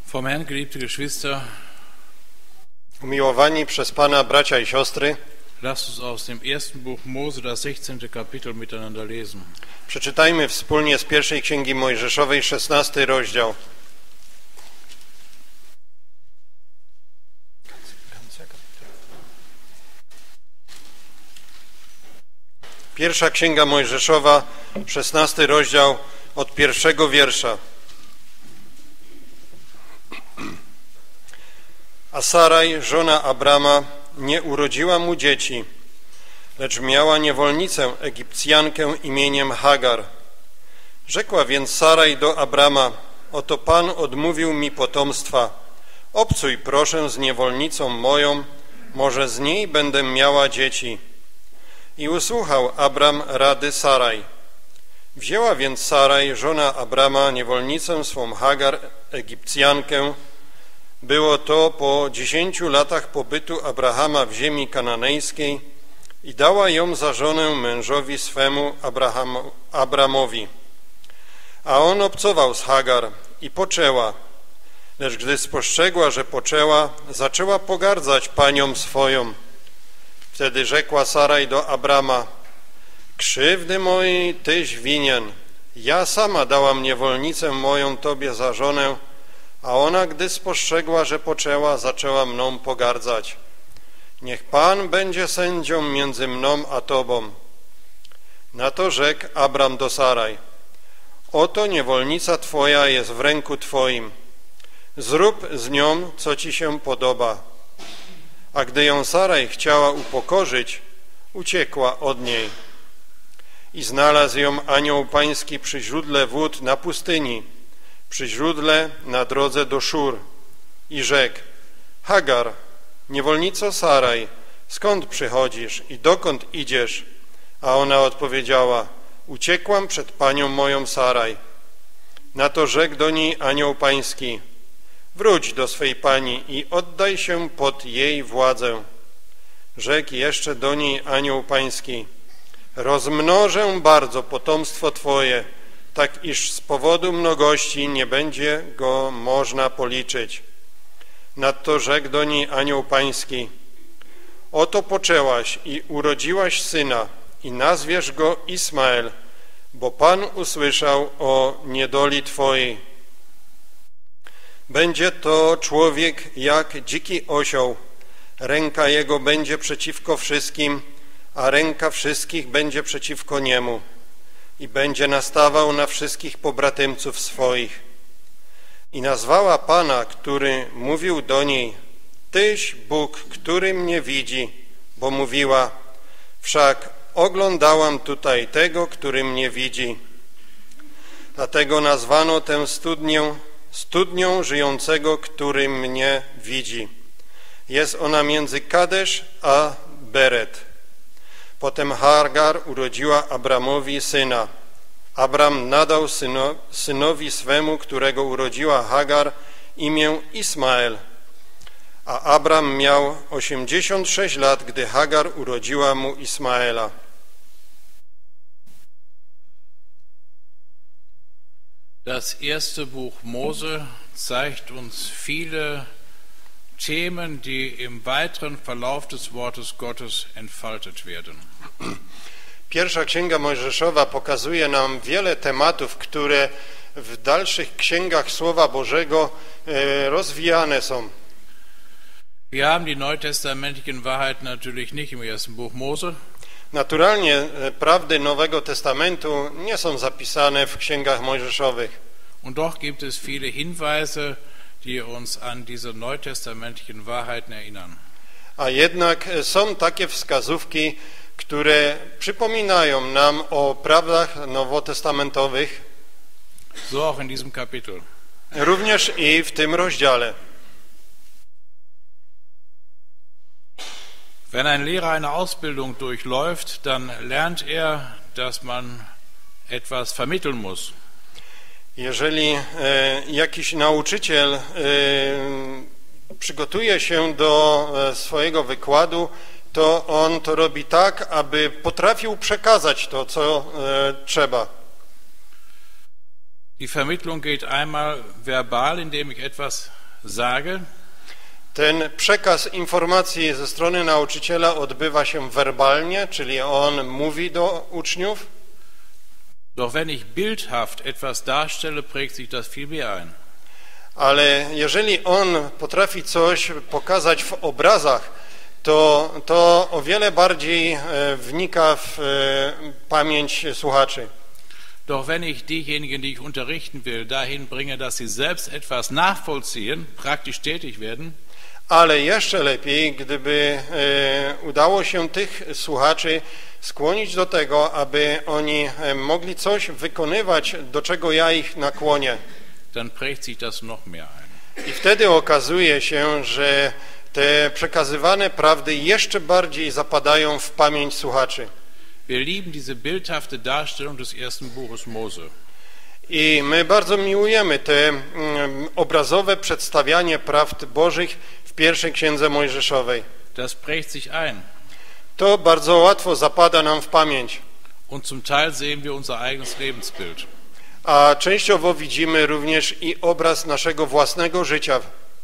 Vom Herrn, geliebte Geschwister, Umiłowani przez Pana bracia i siostry, lasst uns aus dem ersten Buch Mose das 16. Kapitel miteinander lesen. przeczytajmy wspólnie z pierwszej Księgi Mojżeszowej 16 rozdział. Pierwsza Księga Mojżeszowa, 16 rozdział od pierwszego wiersza. A Saraj, żona Abrama, nie urodziła mu dzieci, lecz miała niewolnicę Egipcjankę imieniem Hagar. Rzekła więc Saraj do Abrama: oto Pan odmówił mi potomstwa. Obcuj proszę z niewolnicą moją, może z niej będę miała dzieci. I usłuchał Abram rady Saraj. Wzięła więc Saraj, żona Abrama, niewolnicę swą Hagar, Egipcjankę. Było to po 10 latach pobytu Abrahama w ziemi kananejskiej i dała ją za żonę mężowi swemu Abramowi. A on obcował z Hagar i poczęła, lecz gdy spostrzegła, że poczęła, zaczęła pogardzać panią swoją. Wtedy rzekła Saraj do Abrama: krzywdy mojej tyś winien, ja sama dałam niewolnicę moją tobie za żonę, a ona, gdy spostrzegła, że poczęła, zaczęła mną pogardzać. Niech Pan będzie sędzią między mną a tobą. Na to rzekł Abram do Saraj: oto niewolnica twoja jest w ręku twoim. Zrób z nią, co ci się podoba. A gdy ją Saraj chciała upokorzyć, uciekła od niej. I znalazł ją anioł pański przy źródle wód na pustyni, przy źródle na drodze do Szur. I rzekł: Hagar, niewolnico Saraj, skąd przychodzisz i dokąd idziesz? A ona odpowiedziała: uciekłam przed panią moją Saraj. Na to rzekł do niej anioł pański: wróć do swej pani i oddaj się pod jej władzę. Rzekł jeszcze do niej anioł pański: rozmnożę bardzo potomstwo twoje, tak iż z powodu mnogości nie będzie go można policzyć. Nadto rzekł do niej anioł pański: oto poczęłaś i urodziłaś syna i nazwiesz go Ismael, bo Pan usłyszał o niedoli twojej. Będzie to człowiek jak dziki osioł, ręka jego będzie przeciwko wszystkim, a ręka wszystkich będzie przeciwko niemu i będzie nastawał na wszystkich pobratymców swoich. I nazwała Pana, który mówił do niej: tyś Bóg, który mnie widzi, bo mówiła: wszak oglądałam tutaj tego, który mnie widzi. Dlatego nazwano tę studnią żyjącego, który mnie widzi. Jest ona między Kadesz a Beret. Potem Hagar urodziła Abramowi syna. Abram nadał synowi swemu, którego urodziła Hagar, imię Ismael. A Abram miał 86 lat, gdy Hagar urodziła mu Ismaela. Das erste Buch Mose zeigt uns viele Themen, die im weiteren Verlauf des Wortes Gottes entfaltet werden. Pierwsza Księga Mojżeszowa pokazuje nam wiele tematów, które w dalszych księgach Słowa Bożego rozwijane są. Wir haben die neutestamentlichen Wahrheiten natürlich nicht im ersten Buch Mose. Naturalnie prawdy Nowego Testamentu nie są zapisane w księgach mojżeszowych. Und doch gibt es viele Hinweise, die uns an diese neutestamentlichen Wahrheiten erinnern. A jednak są takie wskazówki, które przypominają nam o prawdach nowotestamentowych. So auch in diesem Kapitel. Również i w tym rozdziale. Wenn ein Lehrer eine Ausbildung durchläuft, dann lernt er, dass man etwas vermitteln muss. Jeżeli jakiś nauczyciel przygotuje się do swojego wykładu, to on to robi tak, aby potrafił przekazać to, co trzeba. Die Vermittlung geht einmal verbal, indem ich etwas sage, ten przekaz informacji ze strony nauczyciela odbywa się werbalnie, czyli on mówi do uczniów. doch wenn ich bildhaft etwas darstelle, prägt sich das viel mehr ein. Ale jeżeli on potrafi coś pokazać w obrazach, to o wiele bardziej wnika w pamięć słuchaczy. Doch wenn ich diejenigen, die ich unterrichten will, dahin bringe, dass sie selbst etwas nachvollziehen, praktisch tätig werden, Ale jeszcze lepiej, gdyby udało się tych słuchaczy skłonić do tego, aby oni mogli coś wykonywać, do czego ja ich nakłonię. dann prägt sich das noch mehr ein. I wtedy okazuje się, że te przekazywane prawdy jeszcze bardziej zapadają w pamięć słuchaczy. Wir lieben diese bildhafte Darstellung des ersten Buches Mose. I my bardzo miłujemy te obrazowe przedstawianie prawd Bożych w pierwszej księdze Mojżeszowej. Das prägt sich ein. To bardzo łatwo zapada nam w pamięć. Und zum Teil sehen wir unser eigenes Lebensbild. A częściowo widzimy również i obraz naszego własnego życia.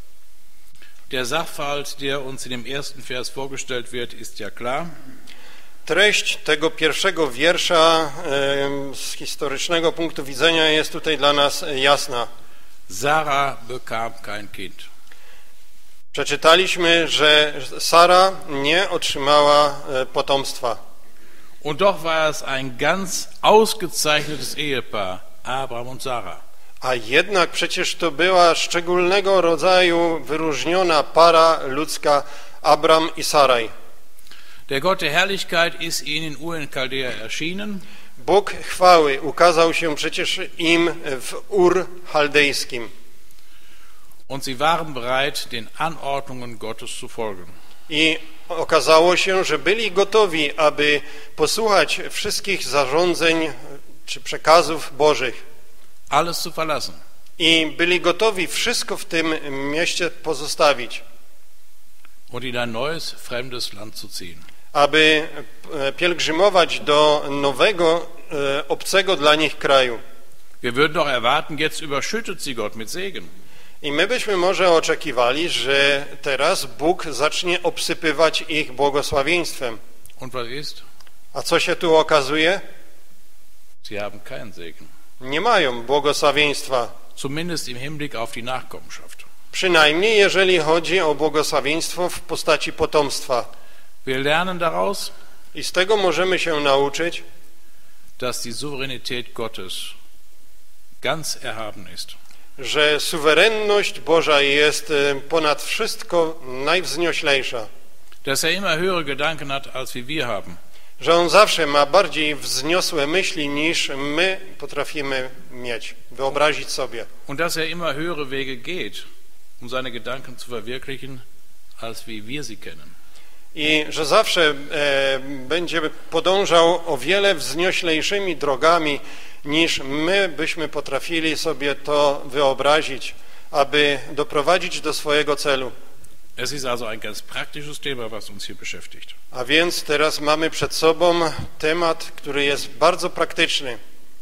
Der Sachverhalt, der uns in dem ersten Vers vorgestellt wird, ist ja klar. Treść tego pierwszego wiersza z historycznego punktu widzenia jest tutaj dla nas jasna. Sarah bekam kein Kind. Przeczytaliśmy, że Sara nie otrzymała potomstwa. Und doch war es ein ganz ausgezeichnetes Ehepaar, Abraham und Sarah. A jednak przecież to była szczególnego rodzaju wyróżniona para ludzka Abram i Saraj. Der Gott der Herrlichkeit ist ihnen in Ur in Chaldea erschienen. Bóg chwały ukazał się przecież im w Ur chaldejskim. Und sie waren bereit, den Anordnungen Gottes zu folgen. I okazało się, że byli gotowi, aby posłuchać wszystkich zarządzeń czy przekazów Bożych. Alles zu verlassen. I byli gotowi wszystko w tym mieście pozostawić, Und in ein neues, fremdes Land zu ziehen. aby pielgrzymować do nowego, obcego dla nich kraju. Wir würden doch erwarten, jetzt überschüttet sie Gott mit Segen. I my byśmy może oczekiwali, że teraz Bóg zacznie obsypywać ich błogosławieństwem. Und was ist? A co się tu okazuje? Sie haben keinen Segen. Nie mają błogosławieństwa. Zumindest im Hinblick auf die Nachkommenschaft. Przynajmniej jeżeli chodzi o błogosławieństwo w postaci potomstwa. Wir lernen daraus, I z tego możemy się nauczyć, dass die Souveränität Gottes ganz erhaben ist. że suwerenność Boża jest ponad wszystko najwznioślejsza. Dass immer höhere Gedanken hat, als wir haben. Że On zawsze ma bardziej wzniosłe myśli niż my potrafimy mieć, wyobrazić sobie. Und dass immer höhere Wege geht, seine Gedanken zu verwirklichen, als wie wir sie kennen. I że zawsze będzie podążał o wiele wznioślejszymi drogami, niż my byśmy potrafili sobie to wyobrazić, aby doprowadzić do swojego celu. Es ist also ein ganz praktisches Thema, was uns hier beschäftigt. A więc teraz mamy przed sobą temat, który jest bardzo praktyczny.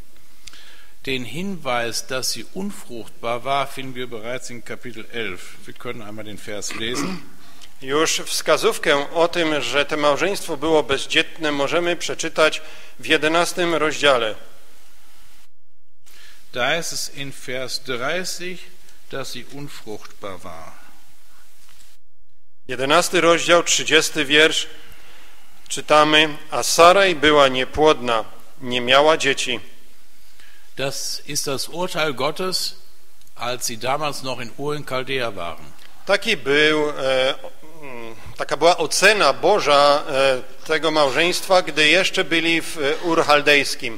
Den Hinweis, dass sie unfruchtbar war, finden wir bereits in Kapitel 11. Wir können einmal den Vers lesen. Już wskazówkę o tym, że to małżeństwo było bezdzietne, możemy przeczytać w 11 rozdziale. Da ist es in Vers 30, dass sie unfruchtbar war. 11 rozdział, 30 wiersz. Czytamy, a Saraj była niepłodna, nie miała dzieci. Das ist das Urteil Gottes, als sie damals noch in Ur in Chaldea waren. Taka była ocena Boża tego małżeństwa, gdy jeszcze byli w Ur chaldejskim.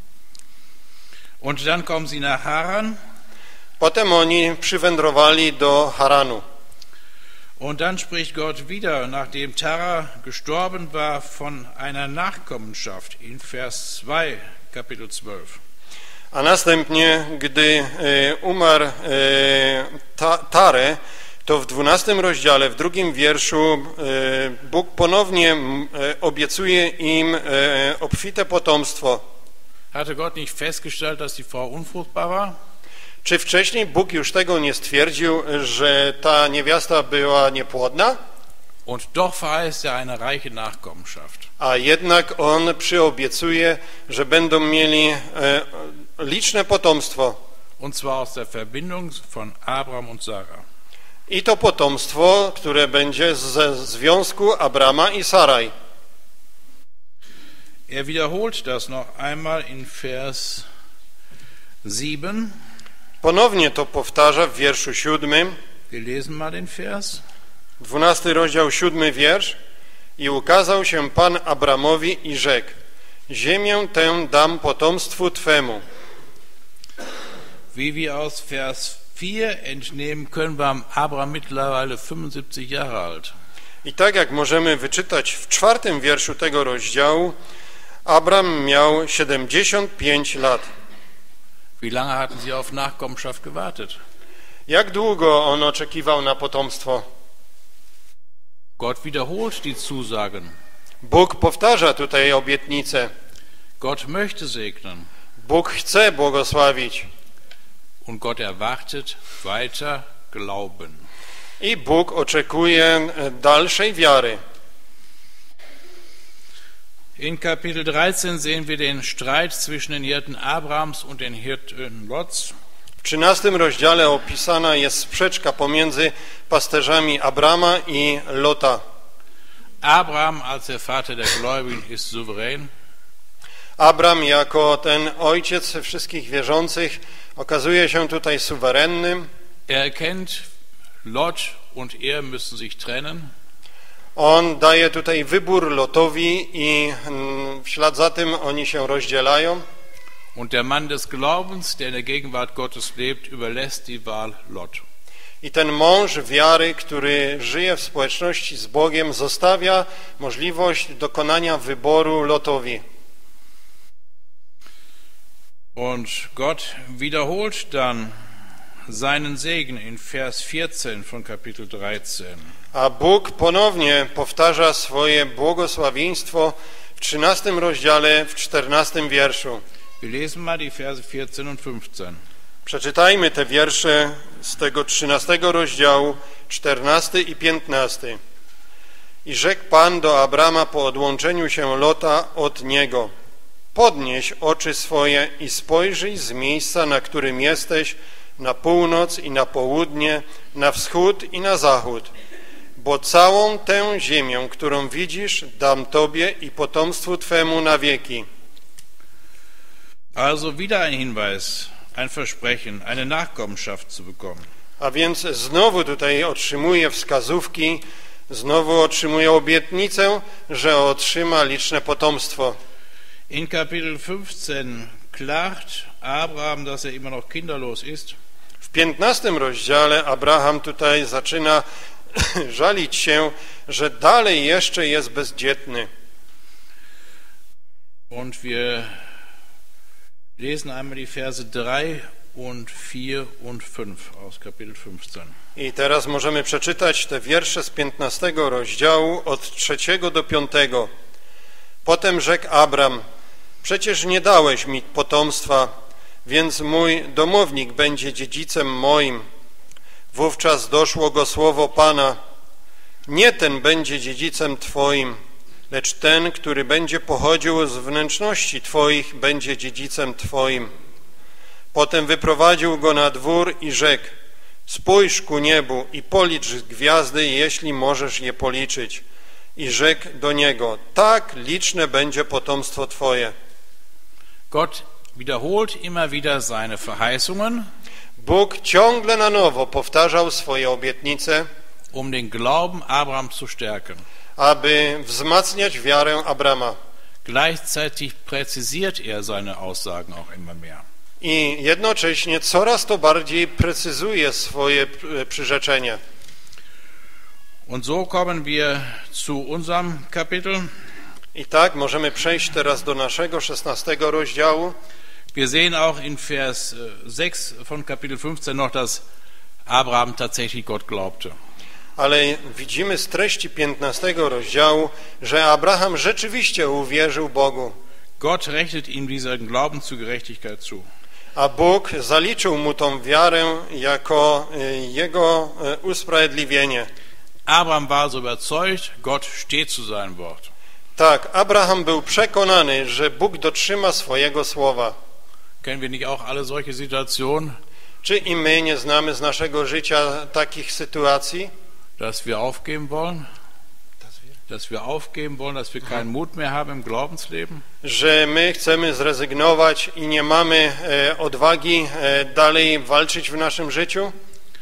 Und dann kommen sie nach Haran. Potem oni przywędrowali do Haranu. Und dann spricht Gott wieder, nachdem Terah gestorben war, von einer Nachkommenschaft in Vers 2, Kapitel 12. A następnie, gdy umarł Tarę, to w 12 rozdziale, w 2 wierszu Bóg ponownie obiecuje im obfite potomstwo. Hatte Gott nicht festgestellt, dass die Frau unfruchtbar war? Czy wcześniej Bóg już tego nie stwierdził, że ta niewiasta była niepłodna? Und doch verheißt eine reiche Nachkommenschaft. A jednak On przyobiecuje, że będą mieli liczne potomstwo. Und zwar aus der Verbindung von Abraham und Sarah. I to potomstwo, które będzie ze związku Abrama i Saraj. Er wiederholt das noch einmal in Vers 7. Ponownie to powtarza w wierszu 7. Wir lesen mal den Vers. 12 rozdział, 7 wiersz. I ukazał się Pan Abramowi i rzekł: ziemię tę dam potomstwu Twemu. Wie wir aus Vers 4 entnehmen, können wir am Abraham mittlerweile 75 Jahre alt. I tak jak możemy wyczytać w 4 wierszu tego rozdziału, Abram miał 75 lat. Wie lange hatten sie auf Nachkommenschaft gewartet? Jak długo on oczekiwał na potomstwo? Gott wiederholt die Zusagen. Bóg powtarza tutaj obietnicę. Gott möchte segnen. Bóg chce błogosławić. Und Gott erwartet weiter Glauben. I Bóg oczekuje dalszej wiary. In Kapitel 13 sehen wir den Streit zwischen den Hirten Abrahams und den Hirten Lots. W 13 rozdziale opisana jest sprzeczka pomiędzy pasterzami Abrama i Lota. Abraham als der Vater der Gläubigen ist souverän. Abram jako ten ojciec wszystkich wierzących okazuje się tutaj suwerennym. Er erkennt, Lot und er müssen sich trennen. On daje tutaj wybór Lotowi i w ślad za tym oni się rozdzielają. Und der Mann des Glaubens, der in der Gegenwart Gottes lebt, überlässt die Wahl Lot. I ten mąż wiary, który żyje w społeczności z Bogiem, zostawia możliwość dokonania wyboru Lotowi. Und Gott wiederholt dann seinen Segen in Vers 14 von Kapitel 13. A Bóg ponownie powtarza swoje błogosławieństwo w 13 rozdziale, w 14 wierszu. Wir lesen mal die Verse 14 und 15. Przeczytajmy te wiersze z tego 13 rozdziału, 14 i 15. I rzekł Pan do Abrama po odłączeniu się Lota od niego: podnieś oczy swoje i spojrzyj z miejsca, na którym jesteś, na północ i na południe, na wschód i na zachód. Bo całą tę ziemię, którą widzisz, dam Tobie i potomstwu Twemu na wieki. Also wieder ein Hinweis, ein Versprechen, eine Nachkommenschaft zu bekommen. A więc znowu tutaj otrzymuje wskazówki, znowu otrzymuje obietnicę, że otrzyma liczne potomstwo. In Kapitel 15 klagt Abraham, dass er immer noch kinderlos ist. W 15 rozdziale Abraham tutaj zaczyna żalić się, że dalej jeszcze jest bezdzietny. Und wir lesen einmal die Verse 3 und 4 und 5 aus Kapitel 15. I teraz możemy przeczytać te wiersze z 15 rozdziału od 3 do 5. Potem rzekł Abram: przecież nie dałeś mi potomstwa, więc mój domownik będzie dziedzicem moim. Wówczas doszło go słowo Pana: nie ten będzie dziedzicem Twoim, lecz ten, który będzie pochodził z wnętrzności Twoich, będzie dziedzicem Twoim. Potem wyprowadził go na dwór i rzekł: spójrz ku niebu i policz gwiazdy, jeśli możesz je policzyć. I rzekł do niego: tak liczne będzie potomstwo Twoje. Gott wiederholt immer wieder seine Verheißungen, Bóg ciągle na nowo powtarzał swoje obietnice, um den Glauben Abrahams zu stärken. aby wzmacniać wiarę Abrama. Gleichzeitig präzisiert er seine Aussagen auch immer mehr. I jednocześnie coraz to bardziej precyzuje swoje przyrzeczenia. Und so kommen wir zu unserem Kapitel. I tak możemy przejść teraz do naszego 16 rozdziału. Wir sehen auch in Vers 6 von Kapitel 15 noch, dass Abraham tatsächlich Gott glaubte. Ale widzimy z treści 15 rozdziału, że Abraham rzeczywiście uwierzył Bogu. Gott rechnet ihm diesen Glauben zur Gerechtigkeit zu. A Bóg zaliczył mu tą wiarę jako jego usprawiedliwienie. Abraham war so überzeugt, Gott steht zu seinem Wort. Tak, Abraham był przekonany, że Bóg dotrzyma swojego słowa. Kennen wir nicht auch alle solche Situationen, Czy i my nie znamy z naszego życia takich sytuacji? dass wir aufgeben wollen? Dass wir aufgeben wollen, dass wir keinen Mut mehr haben im Glaubensleben? Że my chcemy zrezygnować i nie mamy odwagi dalej walczyć w naszym życiu?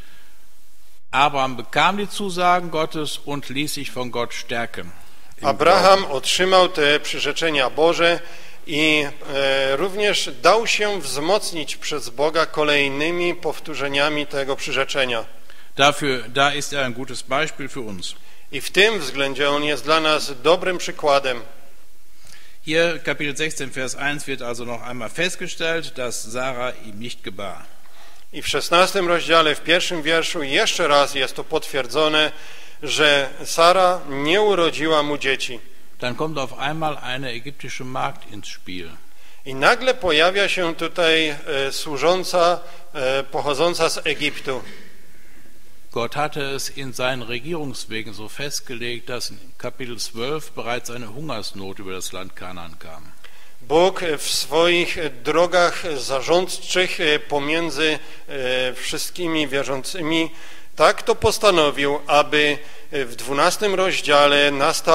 Abraham bekam die Zusagen Gottes und ließ sich von Gott stärken. Abraham otrzymał te przyrzeczenia Boże i również dał się wzmocnić przez Boga kolejnymi powtórzeniami tego przyrzeczenia. Da ist er ein gutes Beispiel für uns. I w tym względzie on jest dla nas dobrym przykładem. Hier Kapitel 16, Vers 1 wird also noch einmal festgestellt, dass Sarah ihm nicht gebar. I w 16 rozdziale, w pierwszym wierszu jeszcze raz jest to potwierdzone, że Sara nie urodziła mu dzieci. Dann kommt auf einmal eine ägyptische Magd ins Spiel. I nagle pojawia się tutaj służąca pochodząca z Egiptu. Gott hatte es in seinen Regierungswegen so festgelegt, dass in Kapitel 12 bereits eine Hungersnot über das Land Kanaan kam. Bóg w swoich drogach zarządczych pomiędzy wszystkimi wierzącymi tak to postanowił, aby w 12 rozdziale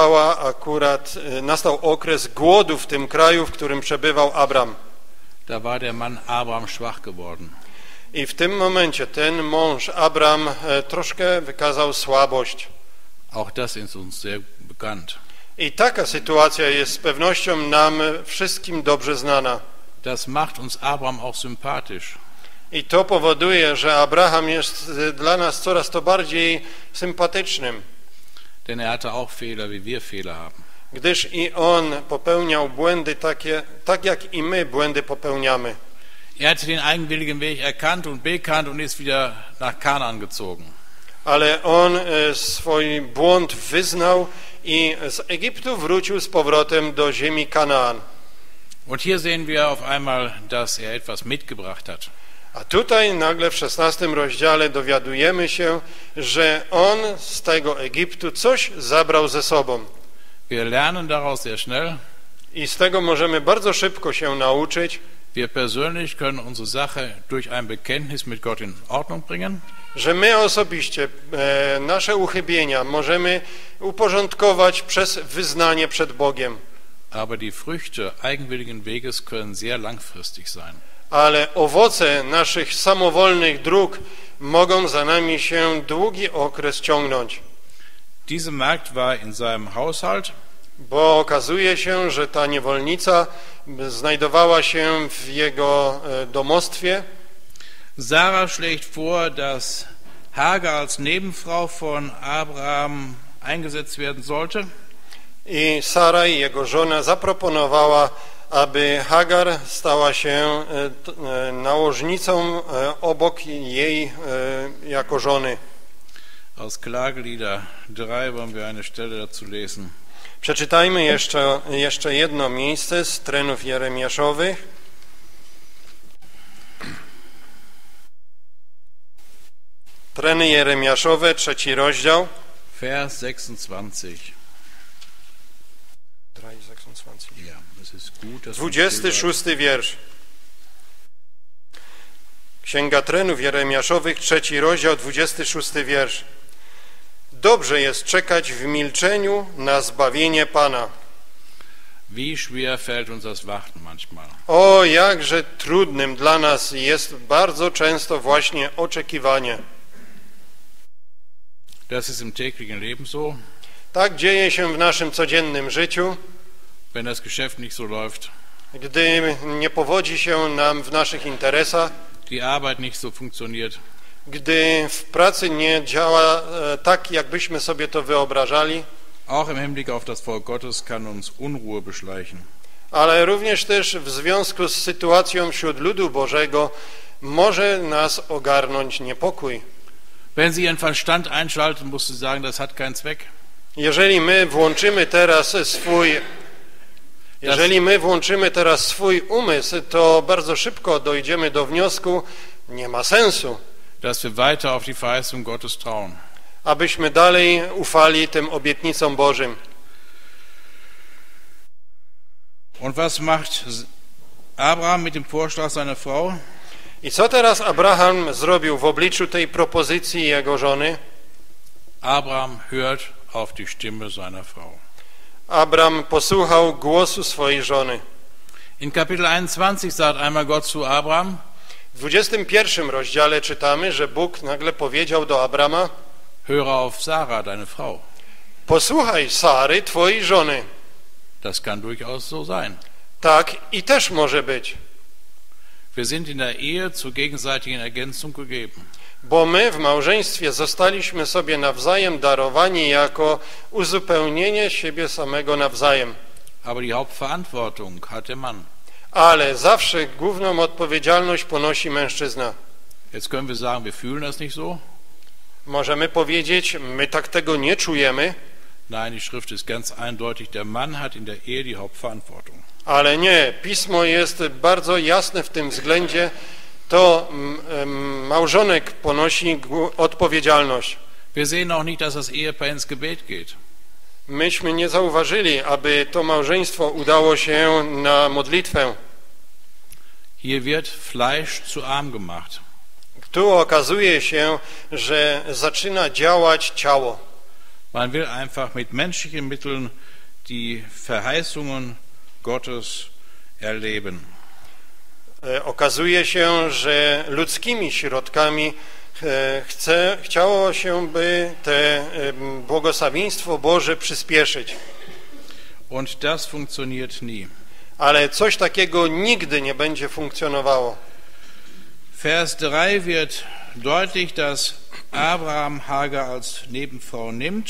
nastał okres głodu w tym kraju, w którym przebywał Abram. Da war der Mann Abraham schwach geworden. I w tym momencie ten mąż Abram troszkę wykazał słabość. Auch das ist uns sehr bekannt. I taka sytuacja jest z pewnością nam wszystkim dobrze znana. Das macht uns Abraham auch sympathisch. I to powoduje, że Abraham jest dla nas coraz to bardziej sympatycznym. Denn er hatte auch Fehler, wie wir Fehler haben. Gdyż i on popełniał błędy takie, tak jak i my błędy popełniamy. Er hatte den eigenwilligen Weg erkannt und bekannt und ist wieder nach Kanaan gezogen. Ale on swój błąd wyznał i z Egiptu wrócił z powrotem do ziemi Kanaan. Und hier sehen wir auf einmal, dass er etwas mitgebracht hat. A tutaj nagle w 16 rozdziale dowiadujemy się, że on z tego Egiptu coś zabrał ze sobą. Wir lernen daraus sehr schnell. I z tego możemy bardzo szybko się nauczyć. Wir persönlich können unsere Sache durch ein Bekenntnis mit Gott in Ordnung bringen. Że my osobiście nasze uchybienia możemy uporządkować przez wyznanie przed Bogiem. Aber die Früchte eigenwilligen Weges können sehr langfristig sein. Ale owoce naszych samowolnych dróg mogą za nami się długi okres ciągnąć. Diese Magd war in seinem Haushalt. Bo okazuje się, że ta niewolnica znajdowała się w jego domostwie. Sarah schlägt vor, dass Hagar als Nebenfrau von Abraham eingesetzt werden sollte. I Sara i jego żona zaproponowała, aby Hagar stała się nałożnicą obok jej jako żony. Aus Klagelieder 3 wollen wir eine Stelle dazu lesen. Przeczytajmy jeszcze jedno miejsce z Trenów Jeremiaszowych. Treny Jeremiaszowe, 3 rozdział. Vers 26. Ja, es ist gut, dass 26 wiersz. Księga Trenów Jeremiaszowych, 3 rozdział, 26 wiersz. Dobrze jest czekać w milczeniu na zbawienie Pana. Wie schwer fällt uns das Warten manchmal. O, jakże trudnym dla nas jest bardzo często właśnie oczekiwanie. Das ist im täglichen Leben so. Tak dzieje się w naszym codziennym życiu. Wenn das Geschäft nicht so läuft, Gdy nie powodzi się nam w naszych interesach, die Arbeit nicht so funktioniert, gdy w pracy nie działa tak, jakbyśmy sobie to wyobrażali, auch im Hinblick auf das Volk Gottes kann uns Unruhe beschleichen. ale również też w związku z sytuacją wśród ludu Bożego może nas ogarnąć niepokój. Wenn Sie Ihren Verstand einschalten, musst du sagen, das hat keinen Zweck. Jeżeli my włączymy teraz swój Jeżeli my włączymy teraz swój umysł, to bardzo szybko dojdziemy do wniosku, nie ma sensu, dass wir weiter auf die Verheißung Gottes trauen. abyśmy dalej ufali tym obietnicom Bożym. Und was macht Abraham mit dem Vorschlag seiner Frau? I co teraz Abraham zrobił w obliczu tej propozycji jego żony? Abraham hört auf die Stimme seiner Frau. Abram posłuchał głosu swojej żony. In Kapitel 21 sagt einmal Gott zu Abraham, W 21 rozdziale czytamy, że Bóg nagle powiedział do Abrama: höre auf Sarah, deine Frau. posłuchaj Sary, twojej żony. Das kann durchaus so sein. Tak i też może być, Wir sind in der Ehe zur gegenseitigen Ergänzung gegeben. bo my w małżeństwie zostaliśmy sobie nawzajem darowani jako uzupełnienie siebie samego nawzajem. Aber die Hauptverantwortung hat der Mann. Ale zawsze główną odpowiedzialność ponosi mężczyzna. Jetzt können wir sagen, wir fühlen das nicht so. Możemy powiedzieć, my tak tego nie czujemy, Nein, die Schrift ist ganz eindeutig, der Mann hat in der Ehe die Hauptverantwortung. ale nie. Pismo jest bardzo jasne w tym względzie. To małżonek ponosi odpowiedzialność. Wir sehen auch nicht, dass das Ehepaar ins Gebet geht. Myśmy nie zauważyli, aby to małżeństwo udało się na modlitwę. Hier wird Fleisch zu Arm gemacht. Tu okazuje się, że zaczyna działać ciało. Man will einfach mit menschlichen Mitteln die Verheißungen Gottes erleben. Okazuje się, że ludzkimi środkami chciało się, by te błogosławieństwo Boże przyspieszyć. Und das funktioniert nie. Ale coś takiego nigdy nie będzie funkcjonowało. Vers 3 wird deutlich, dass Abraham Hagar als Nebenfrau nimmt.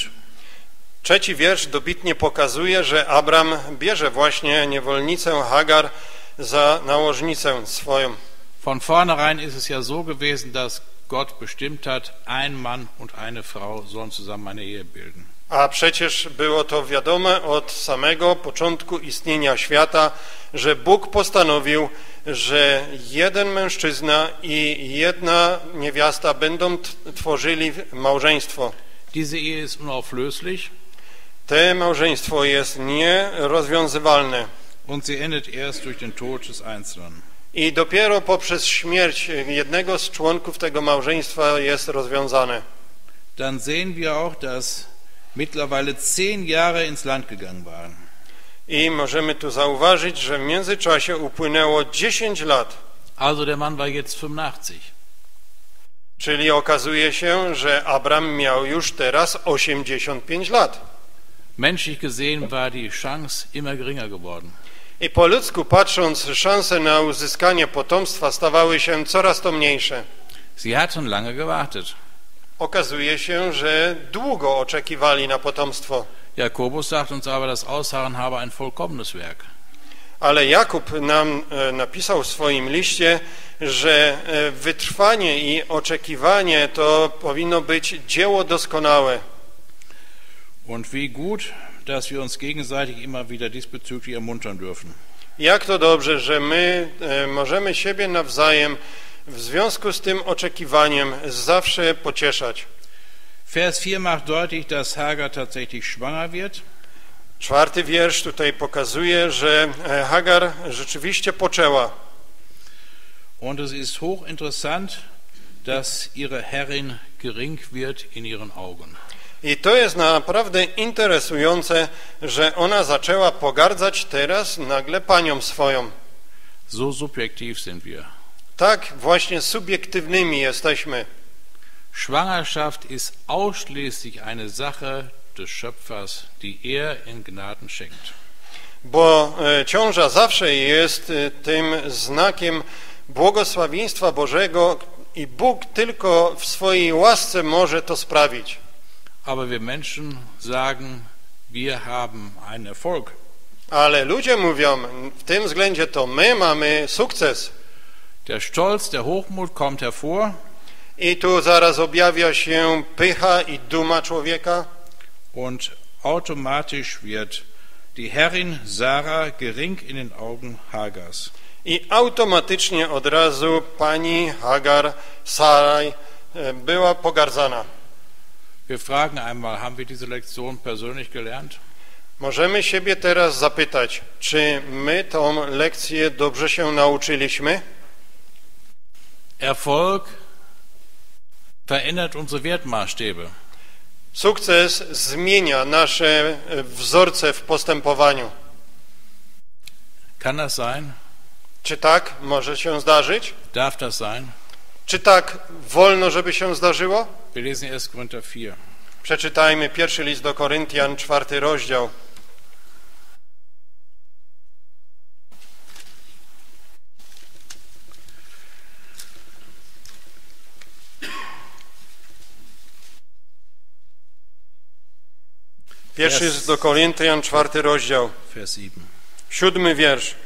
3 wiersz dobitnie pokazuje, że Abram bierze właśnie niewolnicę Hagar za nałożnicę swoją. Von vornherein ist es ja so gewesen, dass Gott bestimmt hat, ein Mann und eine Frau sollen zusammen eine Ehe bilden. A przecież było to wiadome od samego początku istnienia świata, że Bóg postanowił, że jeden mężczyzna i jedna niewiasta będą tworzyli małżeństwo. Diese Ehe ist unauflöslich. To małżeństwo jest nierozwiązywalne Und sie endet erst durch den Tod des Einzelnen. i dopiero poprzez śmierć jednego z członków tego małżeństwa jest rozwiązane. Dann sehen wir auch, dass mittlerweile 10 Jahre ins Land gegangen waren. I możemy tu zauważyć, że w międzyczasie upłynęło 10 lat. Also der Mann war jetzt 85. Czyli okazuje się, że Abram miał już teraz 85 lat. Menschlich gesehen war die Chance immer geringer geworden. I po ludzku patrząc, szanse na uzyskanie potomstwa stawały się coraz to mniejsze. Sie hatten lange gewartet. Okazuje się, że długo oczekiwali na potomstwo. Jakobus sagt uns aber, das Ausharren habe ein vollkommenes Werk. Ale Jakub nam napisał w swoim liście, że wytrwanie i oczekiwanie to powinno być dzieło doskonałe. Und wie gut, dass wir uns gegenseitig immer wieder diesbezüglich ermuntern dürfen. Jak to dobrze, że my możemy siebie nawzajem w związku z tym oczekiwaniem zawsze pocieszać. Vers 4 macht deutlich, dass Hagar tatsächlich schwanger wird. 4 wiersz tutaj pokazuje, że Hagar rzeczywiście poczęła. Und es ist hochinteressant, dass ihre Herrin gering wird in ihren Augen. I to jest naprawdę interesujące, że ona zaczęła pogardzać teraz nagle panią swoją. So subjektiv sind wir. Tak właśnie subiektywnymi jesteśmy. Schwangerschaft ist ausschließlich eine Sache des Schöpfers, die er in Gnaden schenkt. Bo ciąża zawsze jest tym znakiem błogosławieństwa Bożego i Bóg tylko w swojej łasce może to sprawić. Aber wir Menschen sagen, wir haben einen Erfolg. Ale ludzie mówią, w tym względzie to my mamy sukces. Der Stolz, der Hochmut kommt hervor. I tu zaraz objawia się pycha i duma człowieka. Und automatisch wird die Herrin Sarah gering in den Augen Hagars. I automatycznie od razu pani Hagar, Saraj, była pogardzana. Wir fragen einmal, haben wir diese Lektion persönlich gelernt? Możemy siebie teraz zapytać, czy my tą lekcję dobrze się nauczyliśmy? Erfolg verändert unsere Wertmaßstäbe. Sukces zmienia nasze wzorce w postępowaniu. Kann das sein? Czy tak może się zdarzyć? Darf das sein? Czy tak wolno, żeby się zdarzyło? Wir lesen 1. Korinther 4. Przeczytajmy pierwszy list do Koryntian, 4 rozdział. Pierwszy list do Koryntian, 4 rozdział, Vers 7. 7 wiersz.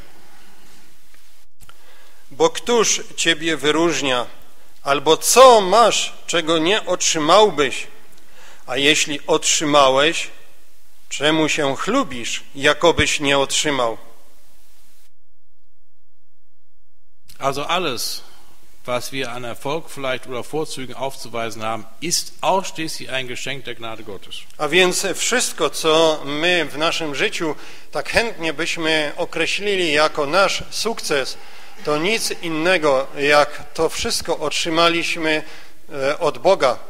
Bo któż ciebie wyróżnia, albo co masz, czego nie otrzymałbyś? A jeśli otrzymałeś, czemu się chlubisz, jakobyś nie otrzymał? Also alles, was wir an Erfolg vielleicht oder Vorzügen aufzuweisen haben, ist ausschließlich ein Geschenk der Gnade Gottes. A więc wszystko, co my w naszym życiu tak chętnie byśmy określili jako nasz sukces, to nic innego, jak to wszystko otrzymaliśmy od Boga.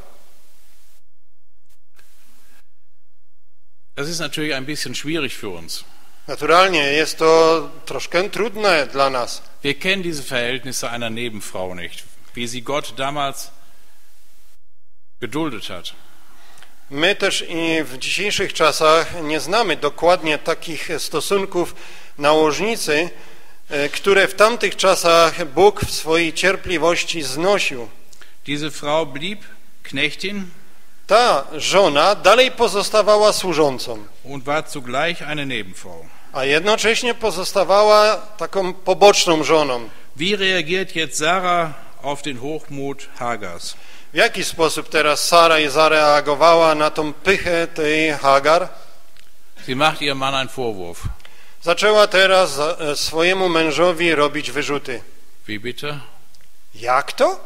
Das ist natürlich ein bisschen schwierig für uns. Naturalnie jest to troszkę trudne dla nas. Wir kennen diese Verhältnisse einer Nebenfrau nicht, wie sie Gott damals geduldet hat. My też i w dzisiejszych czasach nie znamy dokładnie takich stosunków nałożnicy, które w tamtych czasach Bóg w swojej cierpliwości znosił. Diese Frau blieb Knechtin Ta żona dalej pozostawała służącą, und war zugleich eine Nebenfrau. a jednocześnie pozostawała taką poboczną żoną. Wie reagiert jetzt Sarah auf den Hochmut Hagars? W jaki sposób teraz Sara zareagowała na tą pychę tej Hagar? Sie macht ihrem Mann einen Vorwurf. Zaczęła teraz swojemu mężowi robić wyrzuty. Wie bitte? Jak to?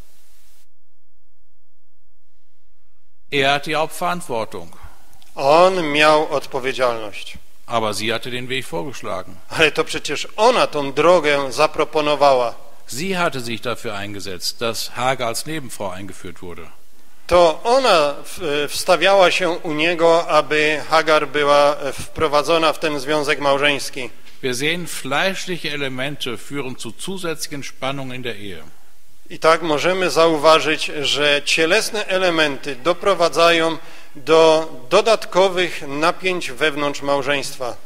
Er hat die Hauptverantwortung, On miał odpowiedzialność. aber sie hatte den Weg vorgeschlagen. Ale to przecież ona tą drogę zaproponowała. Sie hatte sich dafür eingesetzt, dass Hagar als Nebenfrau eingeführt wurde. To ona wstawiała się u niego, aby Hagar była wprowadzona w ten związek małżeński. Wir sehen, fleischliche Elemente führen zu zusätzlichen Spannungen in der Ehe. I tak możemy zauważyć, że cielesne elementy doprowadzają do dodatkowych napięć wewnątrz małżeństwa.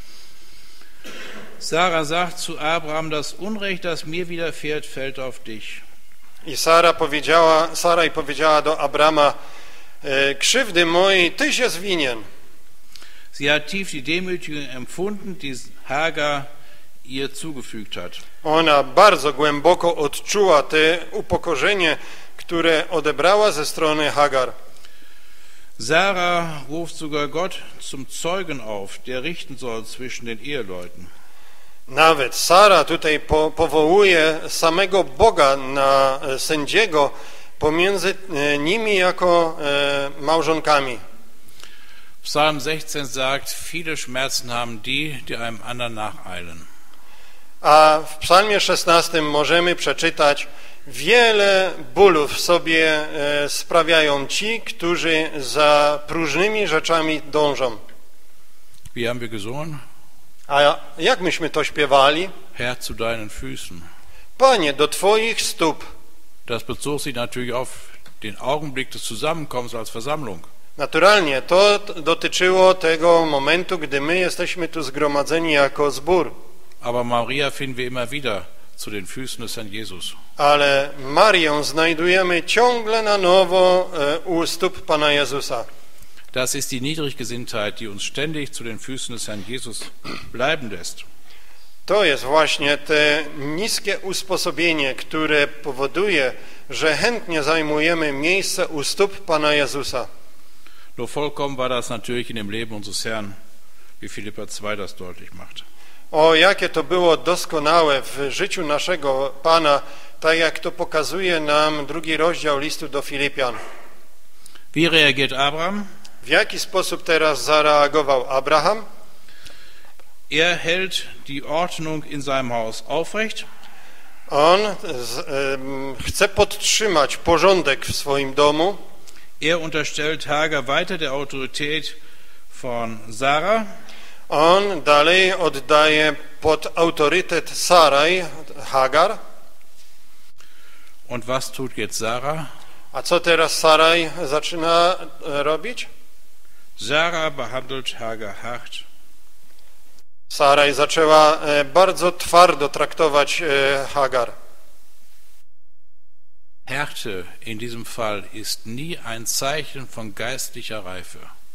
Sarah sagt zu Abraham, das Unrecht, das mir widerfährt, fällt auf dich. I Saraj powiedziała do Abrama, krzywdy mojej tyś jest winien. Sie hat tief die Demütigung empfunden, die Hagar ihr zugefügt hat. Ona bardzo głęboko odczuła te upokorzenie, które odebrała ze strony Hagar. Sarah ruft sogar Gott zum Zeugen auf, der richten soll zwischen den Eheleuten. Nawet Sara tutaj powołuje samego Boga na sędziego pomiędzy nimi jako małżonkami. Psalm 16 sagt, viele Schmerzen haben die, die einem anderen nacheilen. A w Psalmie 16 możemy przeczytać, wiele bólów sobie sprawiają ci, którzy za próżnymi rzeczami dążą. Wie haben wir gesungen? A jak myśmy to śpiewali? Herr, zu deinen Füßen. Panie, do Twoich stóp. Das bezog sich natürlich auf den Augenblick des Zusammenkommens als Versammlung. Naturalnie to dotyczyło tego momentu, gdy my jesteśmy tu zgromadzeni jako zbór. Aber Maria finden wir immer wieder zu den Füßen des Herrn Jesus. Ale Marię znajdujemy ciągle na nowo u stóp Pana Jezusa. Das ist die Niedriggesinntheit, die uns ständig zu den Füßen des Herrn Jesus bleiben lässt. To jest właśnie te niskie usposobienie, które powoduje, że chętnie zajmujemy miejsce u stóp Pana Jezusa. Nur vollkommen war das natürlich in dem Leben unseres Herrn wie Philipper 2 das deutlich macht. O, jakie to było doskonałe w życiu naszego Pana, tak jak to pokazuje nam 2 rozdział listu do Filipian. Wie reagiert Abraham? W jaki sposób teraz zareagował Abraham? Er hält die Ordnung in seinem Haus aufrecht. On chce podtrzymać porządek w swoim domu. Er unterstellt Hagar weiter der Autorität von Sarah. On dalej oddaje pod autorytet Saraj, Hagar. Und was tut jetzt Sarah? A co teraz Saraj zaczyna robić? Sarah behandelt Hagar hart. Saraj zaczęła bardzo twardo traktować Hagar. Härte in diesem Fall ist nie ein Zeichen von geistlicher Reife.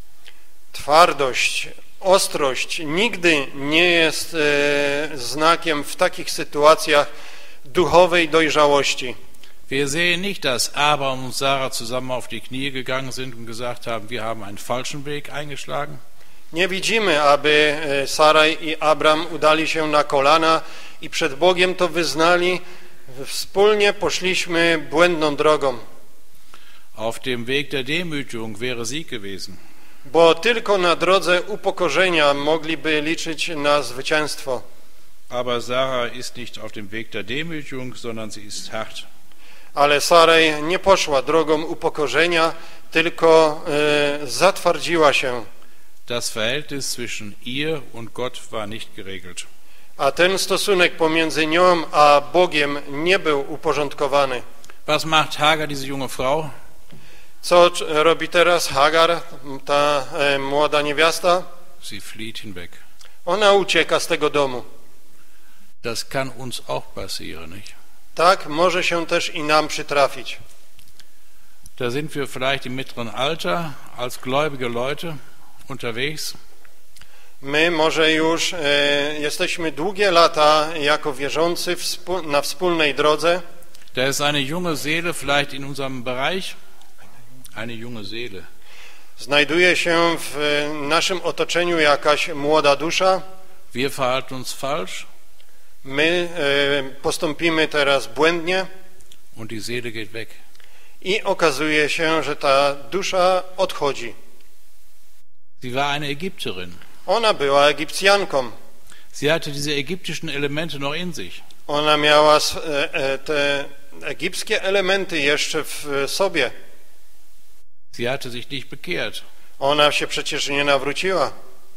Twardość, ostrość nigdy nie jest znakiem w takich sytuacjach duchowej dojrzałości. Wir sehen nicht, dass Abraham und Sarah zusammen auf die Knie gegangen sind und gesagt haben, wir haben einen falschen Weg eingeschlagen. Nie widzimy, aby Saraj i Abram udali się na kolana i przed Bogiem to wyznali, wspólnie poszliśmy błędną drogą. Auf dem Weg der Demütigung wäre Sieg gewesen. Bo tylko na drodze upokorzenia mogliby liczyć na zwycięstwo. Aber Sarah ist nicht auf dem Weg der Demütigung, sondern sie ist hart. Ale Saraj nie poszła drogą upokorzenia, tylko zatwardziła się. Das Verhältnis zwischen ihr und Gott war nicht geregelt. A ten stosunek pomiędzy nią a Bogiem nie był uporządkowany. Was macht Hagar, diese junge Frau? Co robi teraz Hagar, ta młoda niewiasta? Sie flieht hinweg. Ona ucieka z tego domu. Das kann uns auch passieren, nicht? Tak może się też i nam przytrafić. Da sind wir vielleicht im mittleren Alter als gläubige Leute unterwegs. My może już jesteśmy długie lata jako wierzący na wspólnej drodze. Da ist eine junge Seele vielleicht in unserem Bereich. Eine junge Seele. Znajduje się w naszym otoczeniu jakaś młoda dusza. Wir verhalten uns falsch. My postąpimy teraz błędnie. Und die Seele geht weg. I okazuje się, że ta dusza odchodzi. Sie war eine Ägypterin. Ona była Egipcjanką. Sie hatte diese ägyptischen Elemente noch in sich. Ona miała te egipskie elementy jeszcze w sobie. Sie hatte sich nicht bekehrt. Ona się przecież nie nawróciła.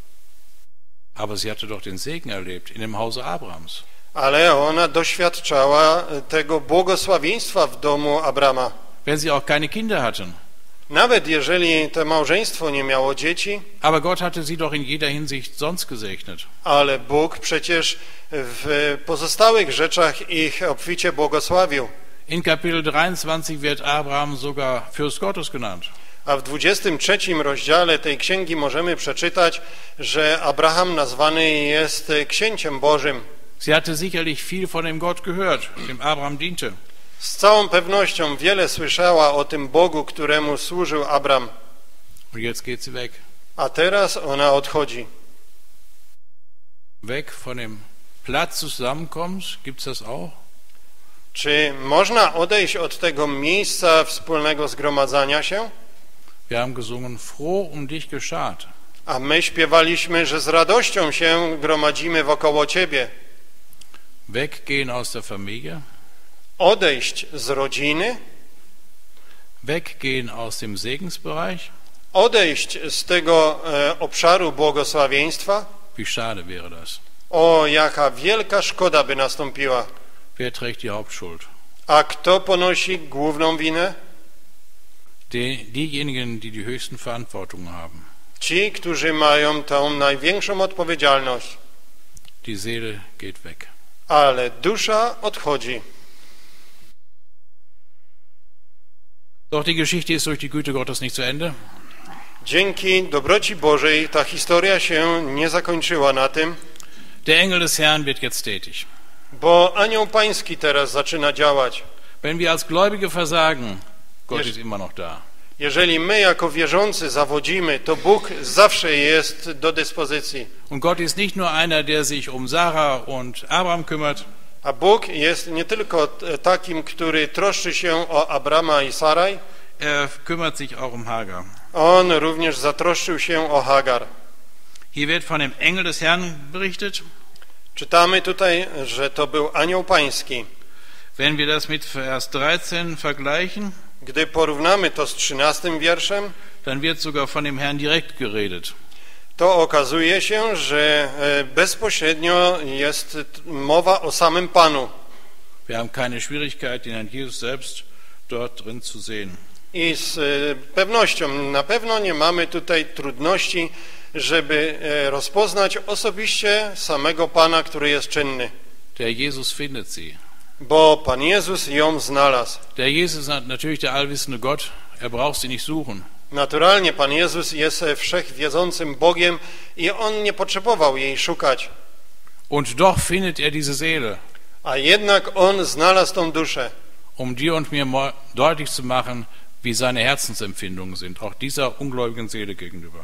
Aber sie hatte doch den Segen erlebt in dem Hause Abrahams. Ale ona doświadczała tego błogosławieństwa w domu Abrama. Wenn sie auch keine Kinder hatten. Nawet jeżeli to małżeństwo nie miało dzieci, Aber Gott hatte sie doch in jeder Hinsicht sonst gesegnet. ale Bóg przecież w pozostałych rzeczach ich obficie błogosławił. In Kapitel 23 wird Abraham sogar Fürst Gottes genannt. A w 23 rozdziale tej księgi możemy przeczytać, że Abraham nazwany jest księciem Bożym. Sie hatte sicherlich viel von dem Gott gehört, dem Abraham diente. Z całą pewnością wiele słyszała o tym Bogu, któremu służył Abram. Und jetzt geht sie weg. A teraz ona odchodzi. Weg von dem Platz des Zusammenkommens, gibt's das auch? Czy można odejść od tego miejsca wspólnego zgromadzania się? Wir haben gesungen, froh um dich geschart. A my śpiewaliśmy, że z radością się gromadzimy wokoło Ciebie. Weggehen aus der Familie. Odejść z rodziny. Weggehen aus dem Segensbereich. Odejść z tego obszaru błogosławieństwa. Wie schade wäre das. O, jaka wielka szkoda by nastąpiła. Wer trägt die Hauptschuld? A kto ponosi główną winę? Diejenigen, die die höchsten Verantwortungen haben. Ci, którzy mają tą największą odpowiedzialność. Die Seele geht weg. Ale dusza odchodzi. Doch die Geschichte ist durch die Güte Gottes nicht zu Ende. Dzięki dobroci Bożej ta historia się nie zakończyła na tym, Der Engel des Herrn wird jetzt tätig. bo anioł pański teraz zaczyna działać. Wenn wir als Gläubige versagen, Gott ist immer noch da. Jeżeli my jako wierzący zawodzimy, to Bóg zawsze jest do dyspozycji. Und Gott ist nicht nur einer, der sich um Sarah und Abraham kümmert, A Bóg jest nie tylko takim, który troszczy się o Abrama i Saraj, kümmert sich auch um Hagar. On również zatroszczył się o Hagar. Hier wird von dem Engel des Herrn berichtet. Czytamy tutaj, że to był anioł pański. Wenn wir das mit Vers 13 vergleichen, Gdy porównamy to z 13 wierszem, dann wird sogar von dem Herrn direkt geredet. to okazuje się, że bezpośrednio jest mowa o samym Panu. Wir haben keine Schwierigkeit, den Herrn Jesus selbst dort drin zu sehen. I z pewnością, na pewno nie mamy tutaj trudności, żeby rozpoznać osobiście samego Pana, który jest czynny. Der Jesus findet sie. Bo Pan Jezus ją znalazł. Der Jesus ist natürlich der allwissende Gott. Er braucht sie nicht suchen. Naturalnie Pan Jezus jest wszechwiedzącym Bogiem i On nie potrzebował jej szukać. Und doch findet er diese Seele, A jednak On znalazł tą duszę, um dir und mir deutlich zu machen, wie seine Herzensempfindungen sind, auch dieser ungläubigen Seele gegenüber.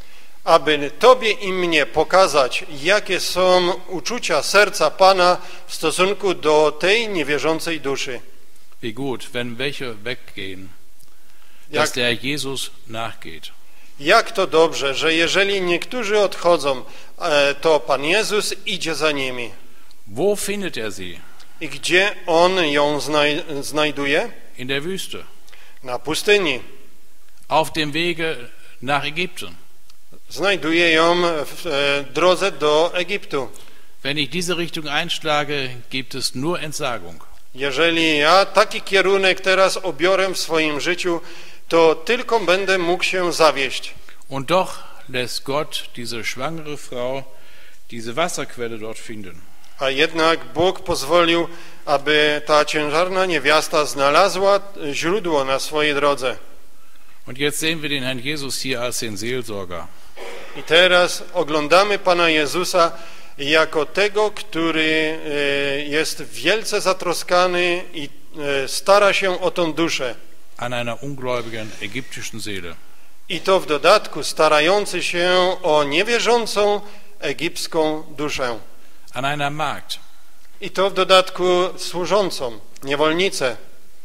aby Tobie i mnie pokazać, jakie są uczucia serca Pana w stosunku do tej niewierzącej duszy. Wie gut, wenn welche weggehen, dass der Jesus nachgeht. Jak to dobrze, że jeżeli niektórzy odchodzą, to Pan Jezus idzie za nimi. Wo findet er sie? I gdzie On ją znajduje? In der Wüste, Na pustyni. auf dem Wege nach Ägypten. Znajduje ją w drodze do Egiptu. Wenn ich diese Richtung einschlage, gibt es nur Entsagung. Jeżeli ja taki kierunek teraz obiorę w swoim życiu, to tylko będę mógł się zawieść. Und doch lässt Gott diese schwangere Frau diese Wasserquelle dort finden. A jednak Bóg pozwolił, aby ta ciężarna niewiasta znalazła źródło na swojej drodze. Und jetzt sehen wir den Herrn Jesus hier als den Seelsorger. I teraz oglądamy Pana Jezusa jako tego, który jest wielce zatroskany i stara się o tą duszę. An einer ungläubigen ägyptischen Seele. I to w dodatku starający się o niewierzącą egipską duszę. An einer Magd. I to w dodatku służącą, niewolnicę.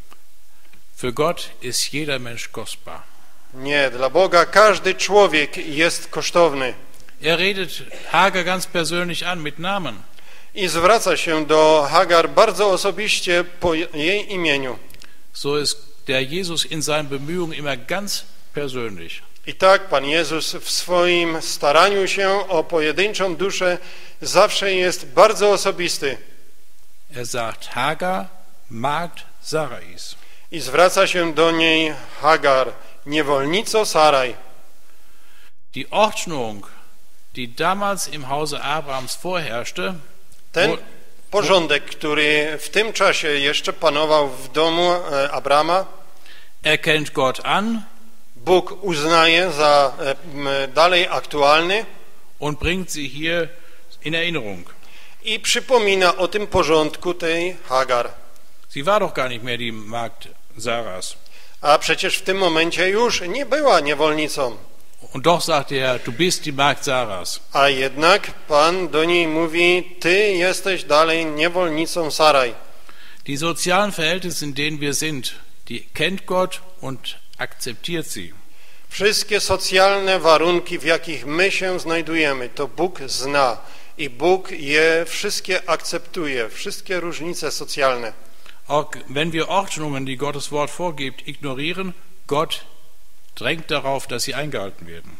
Für Gott ist jeder Mensch kostbar. Nie, dla Boga każdy człowiek jest kosztowny. Er redet Hagar ganz persönlich an mit Namen. I zwraca się do Hagar bardzo osobiście po jej imieniu. So ist der Jesus in seinen Bemühungen immer ganz persönlich. I tak Pan Jezus w swoim staraniu się o pojedynczą duszę zawsze jest bardzo osobisty. Er sagt Hagar, Magd Sarais. I zwraca się do niej Hagar, niewolnico Saraj. Die Ordnung, die damals im Hause Abrahams vorherrschte, Ten porządek, który w tym czasie jeszcze panował w domu Abrama, erkennt Gott an Bóg uznaje za dalej aktualny und bringt sie hier in Erinnerung. i przypomina o tym porządku tej Hagar. Sie war doch gar nicht mehr die Magd Saras. A przecież w tym momencie już nie była niewolnicą. Und doch sagt er, du bist die Magd Saras. A jednak Pan do niej mówi, ty jesteś dalej niewolnicą Saraj. Die sozialen Verhältnisse, in denen wir sind, die kennt Gott und akzeptiert sie. Wszystkie socjalne warunki, w jakich my się znajdujemy, to Bóg zna i Bóg je wszystkie akceptuje, wszystkie różnice socjalne. Auch wenn wir Ordnungen, die Gottes Wort vorgibt, ignorieren, Gott drängt darauf, dass sie eingehalten werden.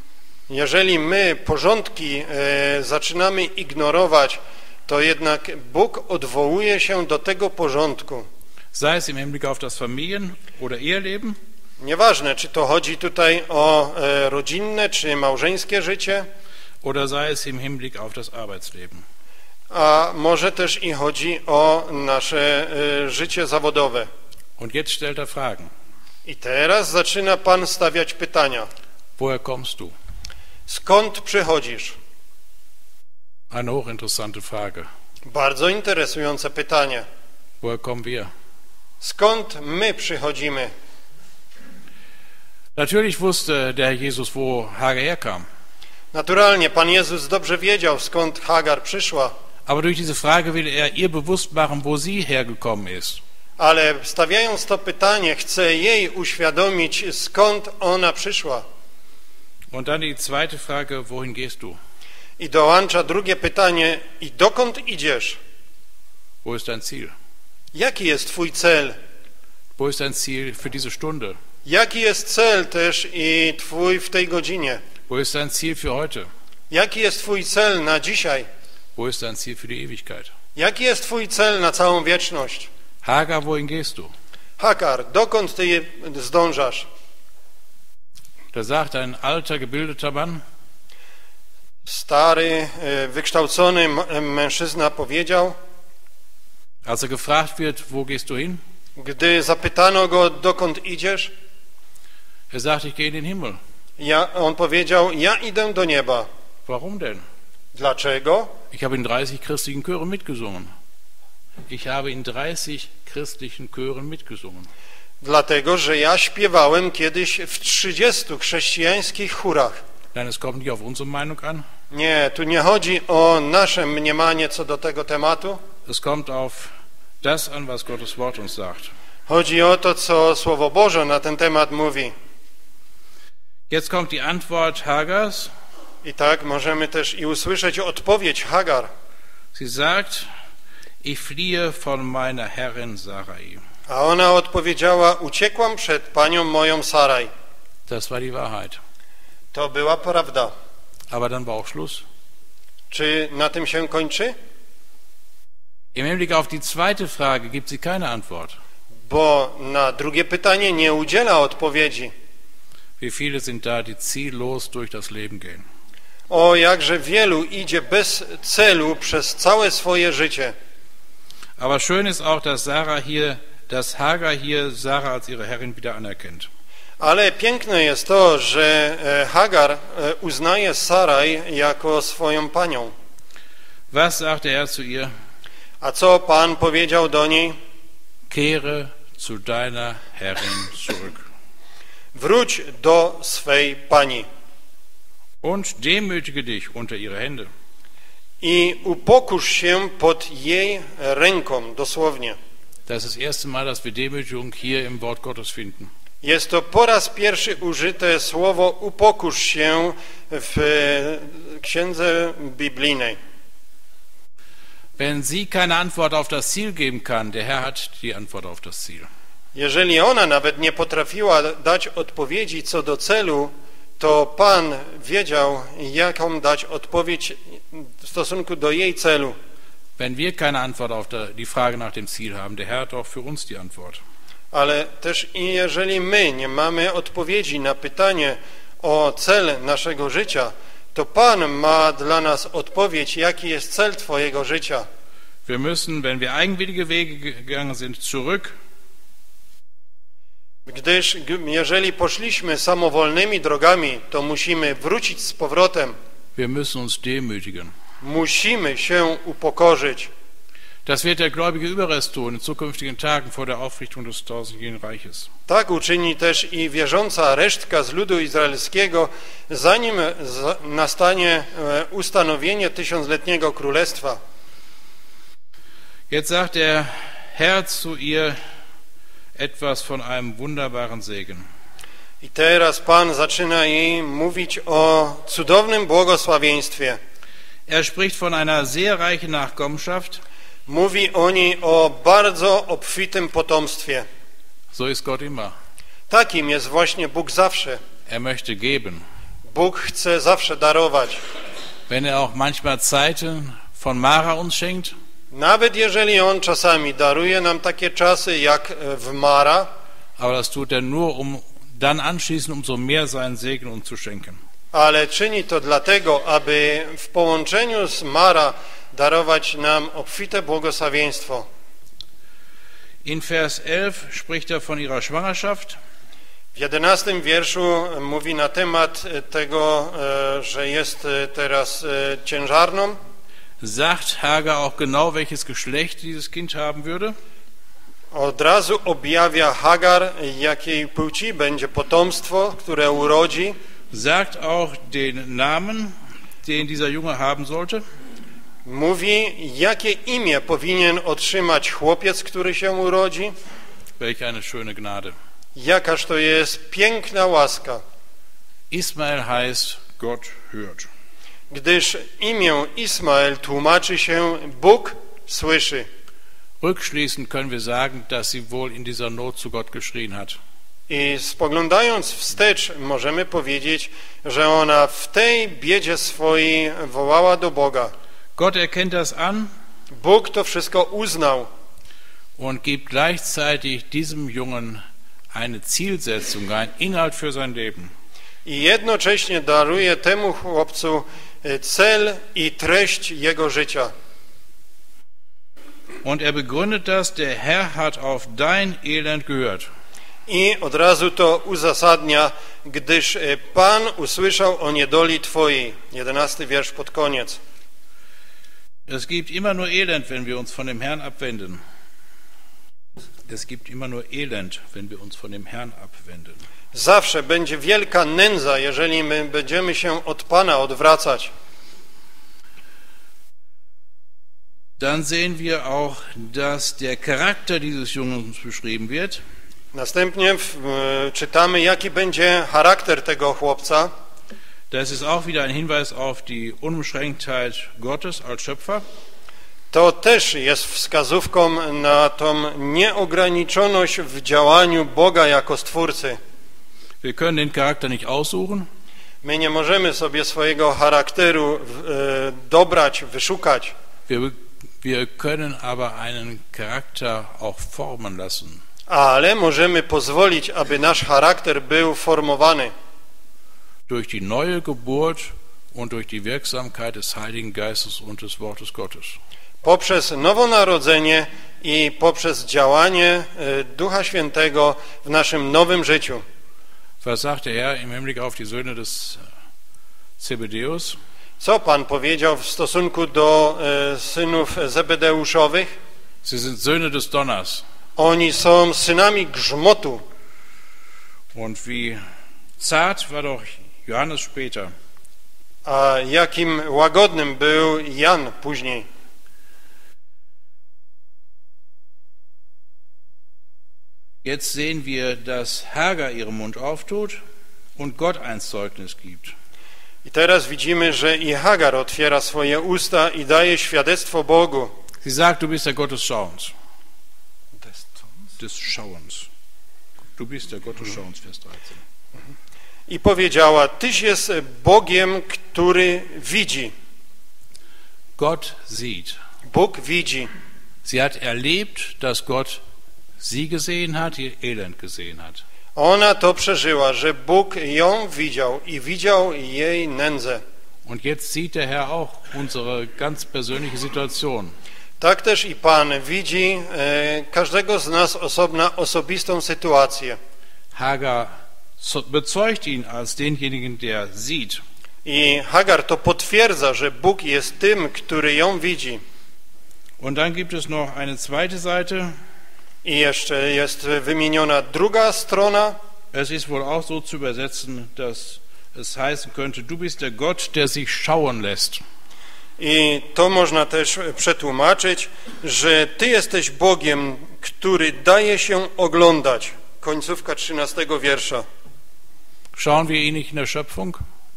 Jeżeli my porządki zaczynamy ignorować, to jednak Bóg odwołuje się do tego porządku. Sei es im Hinblick auf das Familien- oder Eheleben, Nieważne, czy to chodzi tutaj o rodzinne, czy małżeńskie życie, oder sei es im Hinblick auf das Arbeitsleben. a może też i chodzi o nasze życie zawodowe. Und jetzt stellt er Fragen. I teraz zaczyna Pan stawiać pytania. Woher kommst du? Skąd przychodzisz? Eine hochinteressante Frage. Bardzo interesujące pytanie. Woher kommen wir? Skąd my przychodzimy? Natürlich wusste der Jesus, wo Hagar herkam. Naturalnie, Pan Jezus dobrze wiedział, skąd Hagar przyszła, Aber durch diese Frage will er ihr bewusst machen, wo sie hergekommen ist. ale stawiając to pytanie, chce jej uświadomić, skąd ona przyszła. Und dann die zweite Frage, wohin gehst du? I dołącza drugie pytanie, i dokąd idziesz? Wo ist dein Ziel? Jaki jest twój cel? Wo ist dein Ziel für diese Stunde? Jaki jest cel też i twój w tej godzinie? Wo ist dein Ziel für heute? Jaki jest twój cel na dzisiaj? Wo ist dein Ziel für die Ewigkeit? Jaki jest twój cel na całą wieczność? Hagar, wohin gehst du? Hagar, dokąd ty zdążasz? Da sagt ein alter, gebildeter Mann, Stary, wykształcony mężczyzna powiedział, als er gefragt wird, wo gehst du hin? gdy zapytano go, dokąd idziesz, Er sagt, ich gehe in den Himmel. on powiedział, ja idę do nieba. Warum denn? Dlaczego? Ich habe in 30 christlichen Chören mitgesungen. Ich habe in 30 christlichen Chören mitgesungen. Dlatego, że ja śpiewałem kiedyś w 30 chrześcijańskich chórach. Nein, es kommt nicht auf unsere Meinung an. Nie, tu nie chodzi o nasze mniemanie co do tego tematu. Es kommt auf das an, was Gottes Wort uns sagt. Chodzi o to, co Słowo Boże na ten temat mówi. Jetzt kommt die Antwort Hagars. I tak możemy też i usłyszeć odpowiedź Hagar. Sie sagt, ich fliehe von meiner Herrin Sarai. A ona odpowiedziała, uciekłam przed panią moją Saraj. Das war die Wahrheit. To była prawda. Aber dann war auch Schluss. Czy na tym się kończy? Im Hinblick auf die zweite Frage gibt sie keine Antwort. Bo na drugie pytanie nie udziela odpowiedzi. Wie viele sind da, die ziellos durch das Leben gehen? O, jakże wielu idzie bez celu przez całe swoje życie. Aber schön ist auch, dass Hagar hier Sarah als ihre Herrin wieder anerkennt. Ale piękne jest to, że Hagar uznaje Saraj jako swoją panią. Was sagt der Herr zu ihr? A co Pan powiedział do niej? Kehre zu deiner Herrin zurück. Wróć do swej pani Und demütige dich unter ihre Hände. i upokórz się pod jej ręką, dosłownie. Das ist das erste Mal, dass wir Demütigung hier im Wort Gottes finden. Jest to po raz pierwszy użyte słowo upokórz się w księdze biblijnej. Wenn sie keine Antwort auf das Ziel geben kann, der Herr hat die Antwort auf das Ziel. Jeżeli ona nawet nie potrafiła dać odpowiedzi co do celu, to Pan wiedział, jaką dać odpowiedź w stosunku do jej celu. Wenn wir keine Antwort auf die Frage nach dem Ziel haben, der Herr hat auch für uns die Antwort. Ale też i jeżeli my nie mamy odpowiedzi na pytanie o cel naszego życia, to Pan ma dla nas odpowiedź, jaki jest cel Twojego życia. Wir müssen, wenn wir eigenwillige Wege gegangen sind, zurück. Gdyż jeżeli poszliśmy samowolnymi drogami, to musimy wrócić z powrotem. Wir müssen uns demütigen. Musimy się upokorzyć. Das wird der gläubige Überrest tun in zukünftigen Tagen vor der Aufrichtung des tausendjährigen Reiches. Tak uczyni też i wierząca resztka z ludu izraelskiego, zanim nastanie ustanowienie tysiącletniego królestwa. Jetzt sagt der Herr zu ihr etwas von einem wunderbaren Segen. I teraz Pan zaczyna jej mówić o cudownym błogosławieństwie. Er spricht von einer sehr reichen Nachkommenschaft. Mówi o niej o bardzo obfitym potomstwie. So ist Gott immer. Takim jest właśnie Bóg zawsze. Er möchte geben. Bóg chce zawsze darować. Wenn er auch manchmal Zeiten von Mara uns schenkt, Nawet jeżeli On czasami daruje nam takie czasy jak w Mara, aber das tut er nur, dann anschließend umso mehr seinen Segen uns zu schenken. ale czyni to dlatego, aby w połączeniu z Mara darować nam obfite błogosławieństwo. In Vers 11 spricht er von ihrer Schwangerschaft. W 11 wierszu mówi na temat tego, że jest teraz ciężarną. Sagt Hagar auch genau, welches Geschlecht dieses Kind haben würde? Od razu objawia Hagar, jakiej płci będzie potomstwo, które urodzi. Sagt auch den Namen, den dieser Junge haben sollte. Mówi, jakie imię powinien otrzymać chłopiec, który się urodzi. Welch eine schöne Gnade. Jakaż to jest piękna łaska. Ismael heißt Gott hört. Gdyż imię Ismael tłumaczy się Bóg słyszy. Rückschließend können wir sagen, dass sie wohl in dieser Not zu Gott geschrien hat. I spoglądając wstecz możemy powiedzieć, że ona w tej biedzie swojej wołała do Boga. Gott erkennt das an Bóg to wszystko uznał und gibt gleichzeitig diesem Jungen eine Zielsetzung, einen Inhalt für sein Leben. i jednocześnie daruje temu chłopcu cel i treść jego życia. Und er begründet das, der Herr hat auf dein Elend gehört. I od razu to uzasadnia, gdyż Pan usłyszał o niedoli Twojej. 11 wiersz pod koniec. Es gibt immer nur Elend, wenn wir uns von dem Herrn abwenden. Es gibt immer nur Elend, wenn wir uns von dem Herrn abwenden. Zawsze będzie wielka nędza, jeżeli my będziemy się od Pana odwracać. Dann sehen wir auch, dass der Charakter dieses Jungen beschrieben wird. Następnie czytamy, jaki będzie charakter tego chłopca. Das ist auch wieder ein Hinweis auf die Unbeschränktheit Gottes als Schöpfer. To też jest wskazówką na tą nieograniczoność w działaniu Boga jako Stwórcy. Wir können den Charakter nicht aussuchen. My nie możemy sobie swojego charakteru dobrać, wyszukać. Wir können aber einen Charakter auch formen lassen. Ale możemy pozwolić, aby nasz charakter był formowany. Durch die neue Geburt und durch die Wirksamkeit des Heiligen Geistes und des Wortes Gottes. Poprzez nowonarodzenie i poprzez działanie Ducha Świętego w naszym nowym życiu. Was sagt der Herr im Hinblick auf die Söhne des Zebedeus? Co Pan powiedział w stosunku do synów Zebedeuszowych? Sie sind Söhne des Donners. Oni są synami grzmotu. Und wie zart war doch Johannes später. A jakim łagodnym był Jan później. Jetzt sehen wir, dass Hagar ihren Mund auftut und Gott ein Zeugnis gibt. I teraz widzimy, że i Hagar otwiera swoje usta i daje świadectwo Bogu. Sie sagt, du bist der Gott des Schauens. Des Schauens. Du bist der Gott des Schauens, Vers 13. I powiedziała, Tyś jest Bogiem, który widzi. Gott sieht. Bóg widzi. Sie hat erlebt, dass Gott sie gesehen hat, ihr Elend gesehen hat. Ona to przeżyła, że Bóg ją widział i widział jej nędzę. Und jetzt sieht der Herr auch unsere ganz persönliche Situation. Tak też i Pan widzi każdego z nas osobistą sytuację. Hagar bezeugt ihn als denjenigen, der sieht. I Hagar to potwierdza, że Bóg jest tym, który ją widzi. Und dann gibt es noch eine zweite Seite. I jeszcze jest wymieniona druga strona. Es ist wohl auch so zu übersetzen, dass es heißen könnte, du bist der Gott, der sich schauen lässt. I to można też przetłumaczyć, że Ty jesteś Bogiem, który daje się oglądać. Końcówka 13 wiersza. Schauen wir ihn nicht in der Schöpfung?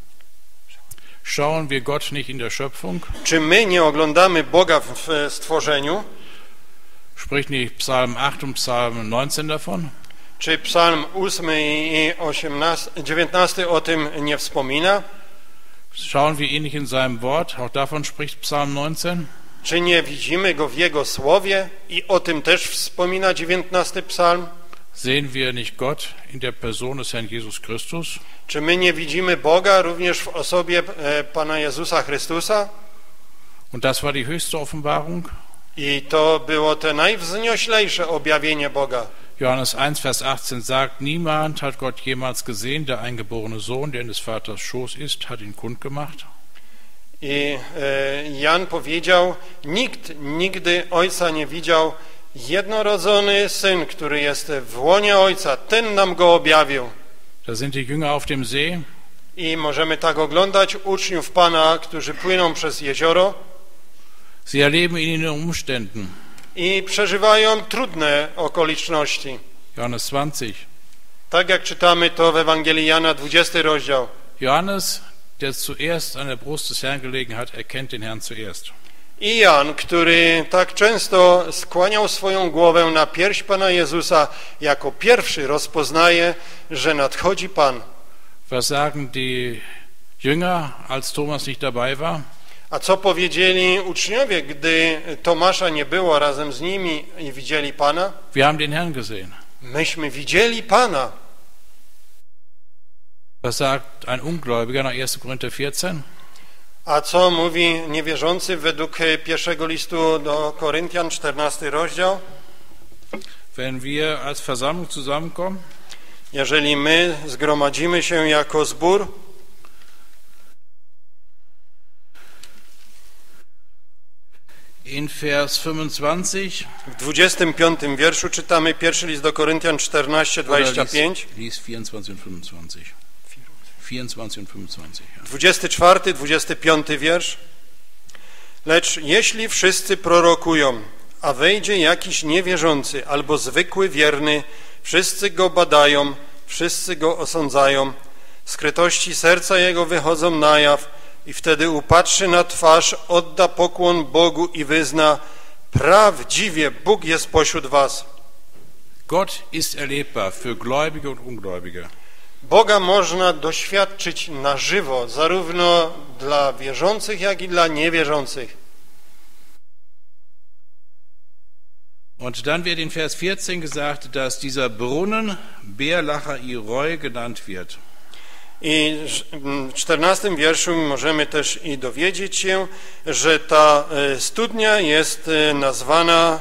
Schauen wir Gott nicht in der Schöpfung? Czy my nie oglądamy Boga w stworzeniu? Spricht nicht Psalm 8 und Psalm 19 davon? Czy Psalm 8 i 19 o tym nie wspomina? Schauen wir ihn nicht in seinem Wort? Auch davon spricht Psalm 19. Czy nie widzimy Go w Jego Słowie? I o tym też wspomina 19 psalm. Sehen wir nicht Gott in der Person des Herrn Jesus Christus? Czy my nie widzimy Boga również w osobie Pana Jezusa Chrystusa? Und das war die höchste Offenbarung? I to było te najwznioślejsze objawienie Boga. Johannes 1, Vers 18 sagt, niemand hat Gott jemals gesehen, der eingeborene Sohn, der in des Vaters Schoß ist, hat ihn kundgemacht. I Jan powiedział, nikt nigdy Ojca nie widział, jednorodzony Syn, który jest w łonie Ojca, ten nam go objawił. Da sind die Jünger auf dem See. I możemy tak oglądać uczniów Pana, którzy płyną przez jezioro Sie erleben ihn in den Umständen. i przeżywają trudne okoliczności. Johannes 20. Tak jak czytamy to w Ewangelii Jana, 20 rozdział. Johannes, der zuerst an der Brust des Herrn gelegen hat, erkennt den Herrn zuerst. I Jan, który tak często skłaniał swoją głowę na pierś Pana Jezusa, jako pierwszy rozpoznaje, że nadchodzi Pan. Was sagen die Jünger, als Thomas nicht dabei war? A co powiedzieli uczniowie, gdy Tomasza nie było razem z nimi i widzieli Pana? Wir haben den Herrn gesehen. Myśmy widzieli Pana. Was sagt ein Ungläubiger nach 1. Korinther 14? A co mówi niewierzący według pierwszego listu do Koryntian, 14 rozdział? Wenn wir als Versammlung zusammenkommen, Jeżeli my zgromadzimy się jako zbór, in Vers 25, w 25 wierszu czytamy pierwszy list do Koryntian 14, 25. Lies 24 und 25. 24 und 25. Ja. 24, 25 wiersz. Lecz jeśli wszyscy prorokują, a wejdzie jakiś niewierzący albo zwykły wierny, wszyscy go badają, wszyscy go osądzają, skrytości serca jego wychodzą na jaw i wtedy upatrzy na twarz, odda pokłon Bogu i wyzna: prawdziwie Bóg jest pośród was. Gott ist erlebbar für Gläubige und Ungläubige. Boga można doświadczyć na żywo, zarówno dla wierzących, jak i dla niewierzących. Und dann wird in Vers 14 gesagt, dass dieser Brunnen Beerlacher Iroi genannt wird. I w 14 wierszu możemy też i dowiedzieć się, że ta studnia jest nazwana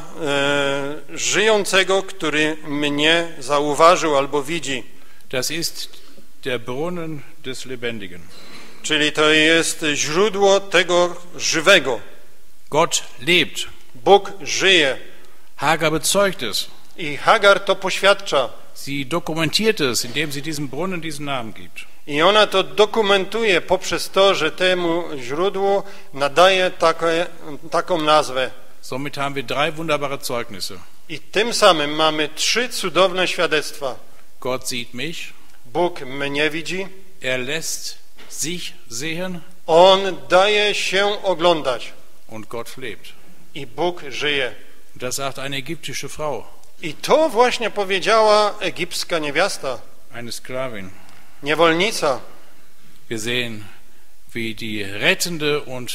żyjącego, który mnie zauważył albo widzi. Das ist der Brunnen des Lebendigen. Czyli to jest źródło tego żywego. Gott lebt. Bóg żyje. Hagar bezeugt es. I Hagar to poświadcza. Sie dokumentiert es, indem sie diesem Brunnen diesen Namen gibt. I ona to dokumentuje poprzez to, że temu źródłu nadaje taką nazwę. Somit haben wir 3 wunderbare Zeugnisse. I tym samym mamy 3 cudowne świadectwa. Gott sieht mich. Bóg mnie widzi. Er lässt sich sehen. On daje się oglądać. Und Gott lebt. I Bóg żyje. Das sagt eine ägyptische Frau. I to właśnie powiedziała egipska niewiasta. Eine Sklavin. Niewolnica. Wir sehen, wie die rettende und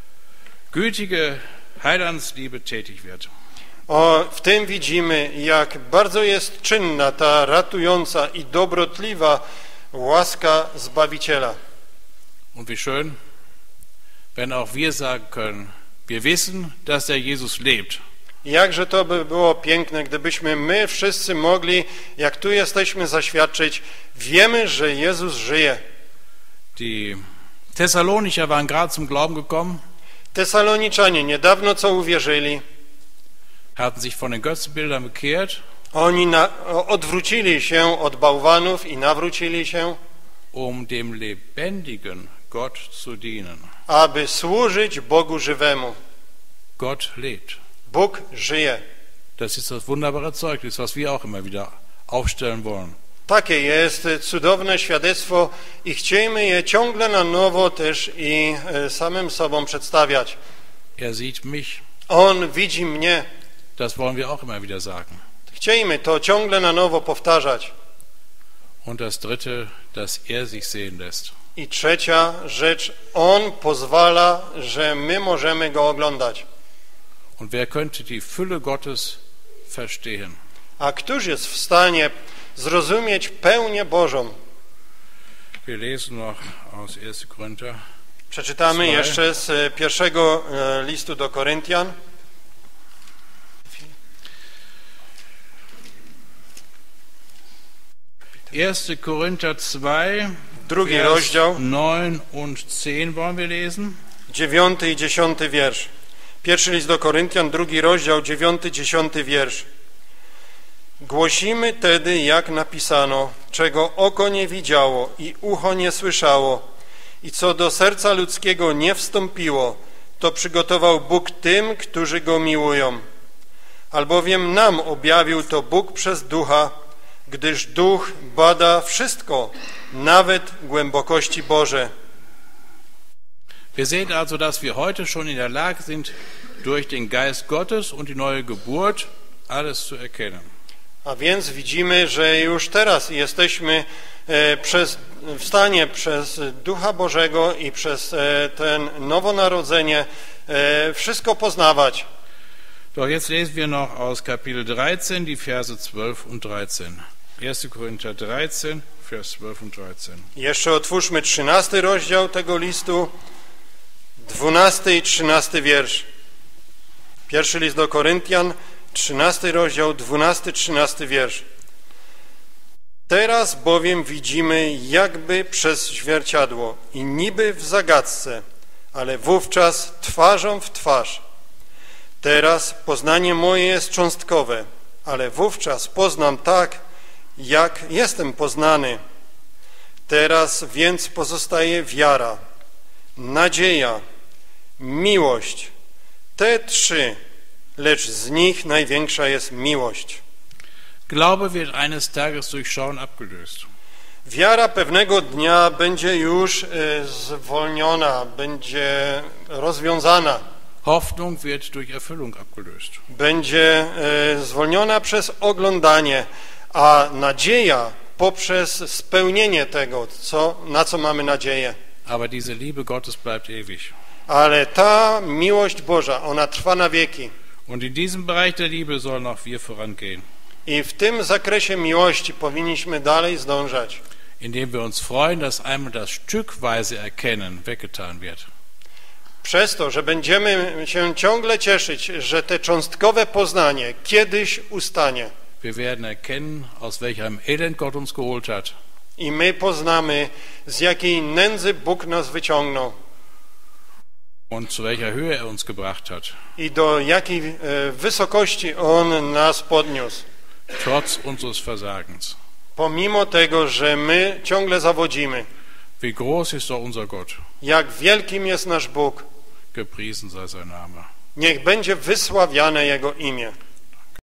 gütige Heilandsliebe tätig wird. W tym widzimy, jak bardzo jest czynna ta ratująca i dobrotliwa łaska Zbawiciela. Und wie schön, wenn auch wir sagen können, wir wissen, dass der Jesus lebt. Jakże to by było piękne, gdybyśmy my wszyscy mogli, jak tu jesteśmy, zaświadczyć, wiemy, że Jezus żyje. Die Thessalonicher waren gerade zum Glauben gekommen, Tesaloniczanie niedawno co uwierzyli, hatten sich von den Götzenbildern bekehrt, oni odwrócili się od bałwanów i nawrócili się, dem lebendigen Gott zu dienen. aby służyć Bogu żywemu. Gott lebt. Bóg żyje. Das ist das wunderbare Zeugnis, was wir auch immer wieder aufstellen wollen. Takie jest cudowne świadectwo i chciejmy je ciągle na nowo też i samym sobą przedstawiać. Er sieht mich. On widzi mnie. Das wollen wir auch immer wieder sagen. Chciejmy to ciągle na nowo powtarzać. Und das dritte, dass er sich sehen lässt. I trzecia rzecz, On pozwala, że my możemy Go oglądać. Und wer könnte die Fülle Gottes verstehen? A któż jest w stanie zrozumieć pełnię Bożą? Wir lesen noch aus 1. Korinther. Przeczytamy jeszcze z pierwszego listu do Koryntian. 1. Korinther 2, Drugi Vers rozdział, 9 und 10 wollen wir lesen. 9 i 10 wiersz. Pierwszy list do Koryntian, 2 rozdział, 9-10 wiersz. Głosimy tedy, jak napisano, czego oko nie widziało i ucho nie słyszało i co do serca ludzkiego nie wstąpiło, to przygotował Bóg tym, którzy Go miłują. Albowiem nam objawił to Bóg przez Ducha, gdyż Duch bada wszystko, nawet głębokości Boże. Wir sehen also, dass wir heute schon in der Lage sind, durch den Geist Gottes und die neue Geburt alles zu erkennen. A więc widzimy, że już teraz jesteśmy w stanie przez Ducha Bożego i przez ten nowonarodzenie wszystko poznawać. Doch jetzt lesen wir noch aus Kapitel 13 die Verse 12 und 13. 1. Korinther 13, Vers 12 und 13. Jeszcze otwórzmy 13 rozdział tego listu, 12 i 13 wiersz. Pierwszy list do Koryntian, 13 rozdział, 12-13 wiersz. Teraz bowiem widzimy jakby przez zwierciadło i niby w zagadce, ale wówczas twarzą w twarz. Teraz poznanie moje jest cząstkowe, ale wówczas poznam tak, jak jestem poznany. Teraz więc pozostaje wiara, nadzieja, miłość. Te trzy, lecz z nich największa jest miłość. Glaube wird eines Tages durch Schauen abgelöst. Wiara pewnego dnia będzie już zwolniona, będzie rozwiązana. Hoffnung wird durch Erfüllung abgelöst. Będzie zwolniona przez oglądanie, a nadzieja poprzez spełnienie tego, na co mamy nadzieję. Aber diese Liebe Gottes bleibt ewig. Ale ta miłość Boża, ona trwa na wieki. Und in diesem Bereich der Liebe sollen auch wir vorangehen. I w tym zakresie miłości powinniśmy dalej zdążać. Indem wir uns freuen, dass einmal das stückweise Erkennen weggetan wird. Przez to, że będziemy się ciągle cieszyć, że te cząstkowe poznanie kiedyś ustanie. Wir werden erkennen, aus welchem Elend Gott uns geholt hat. I my poznamy, z jakiej nędzy Bóg nas wyciągnął. Und zu welcher Höhe er uns gebracht hat. I do jakiej wysokości On nas podniósł. Trotz unseres Versagens. Pomimo tego, że my ciągle zawodzimy. Wie groß ist doch unser Gott. Jak wielkim jest nasz Bóg. Gepriesen sei sein Name. Niech będzie wysławiane Jego imię.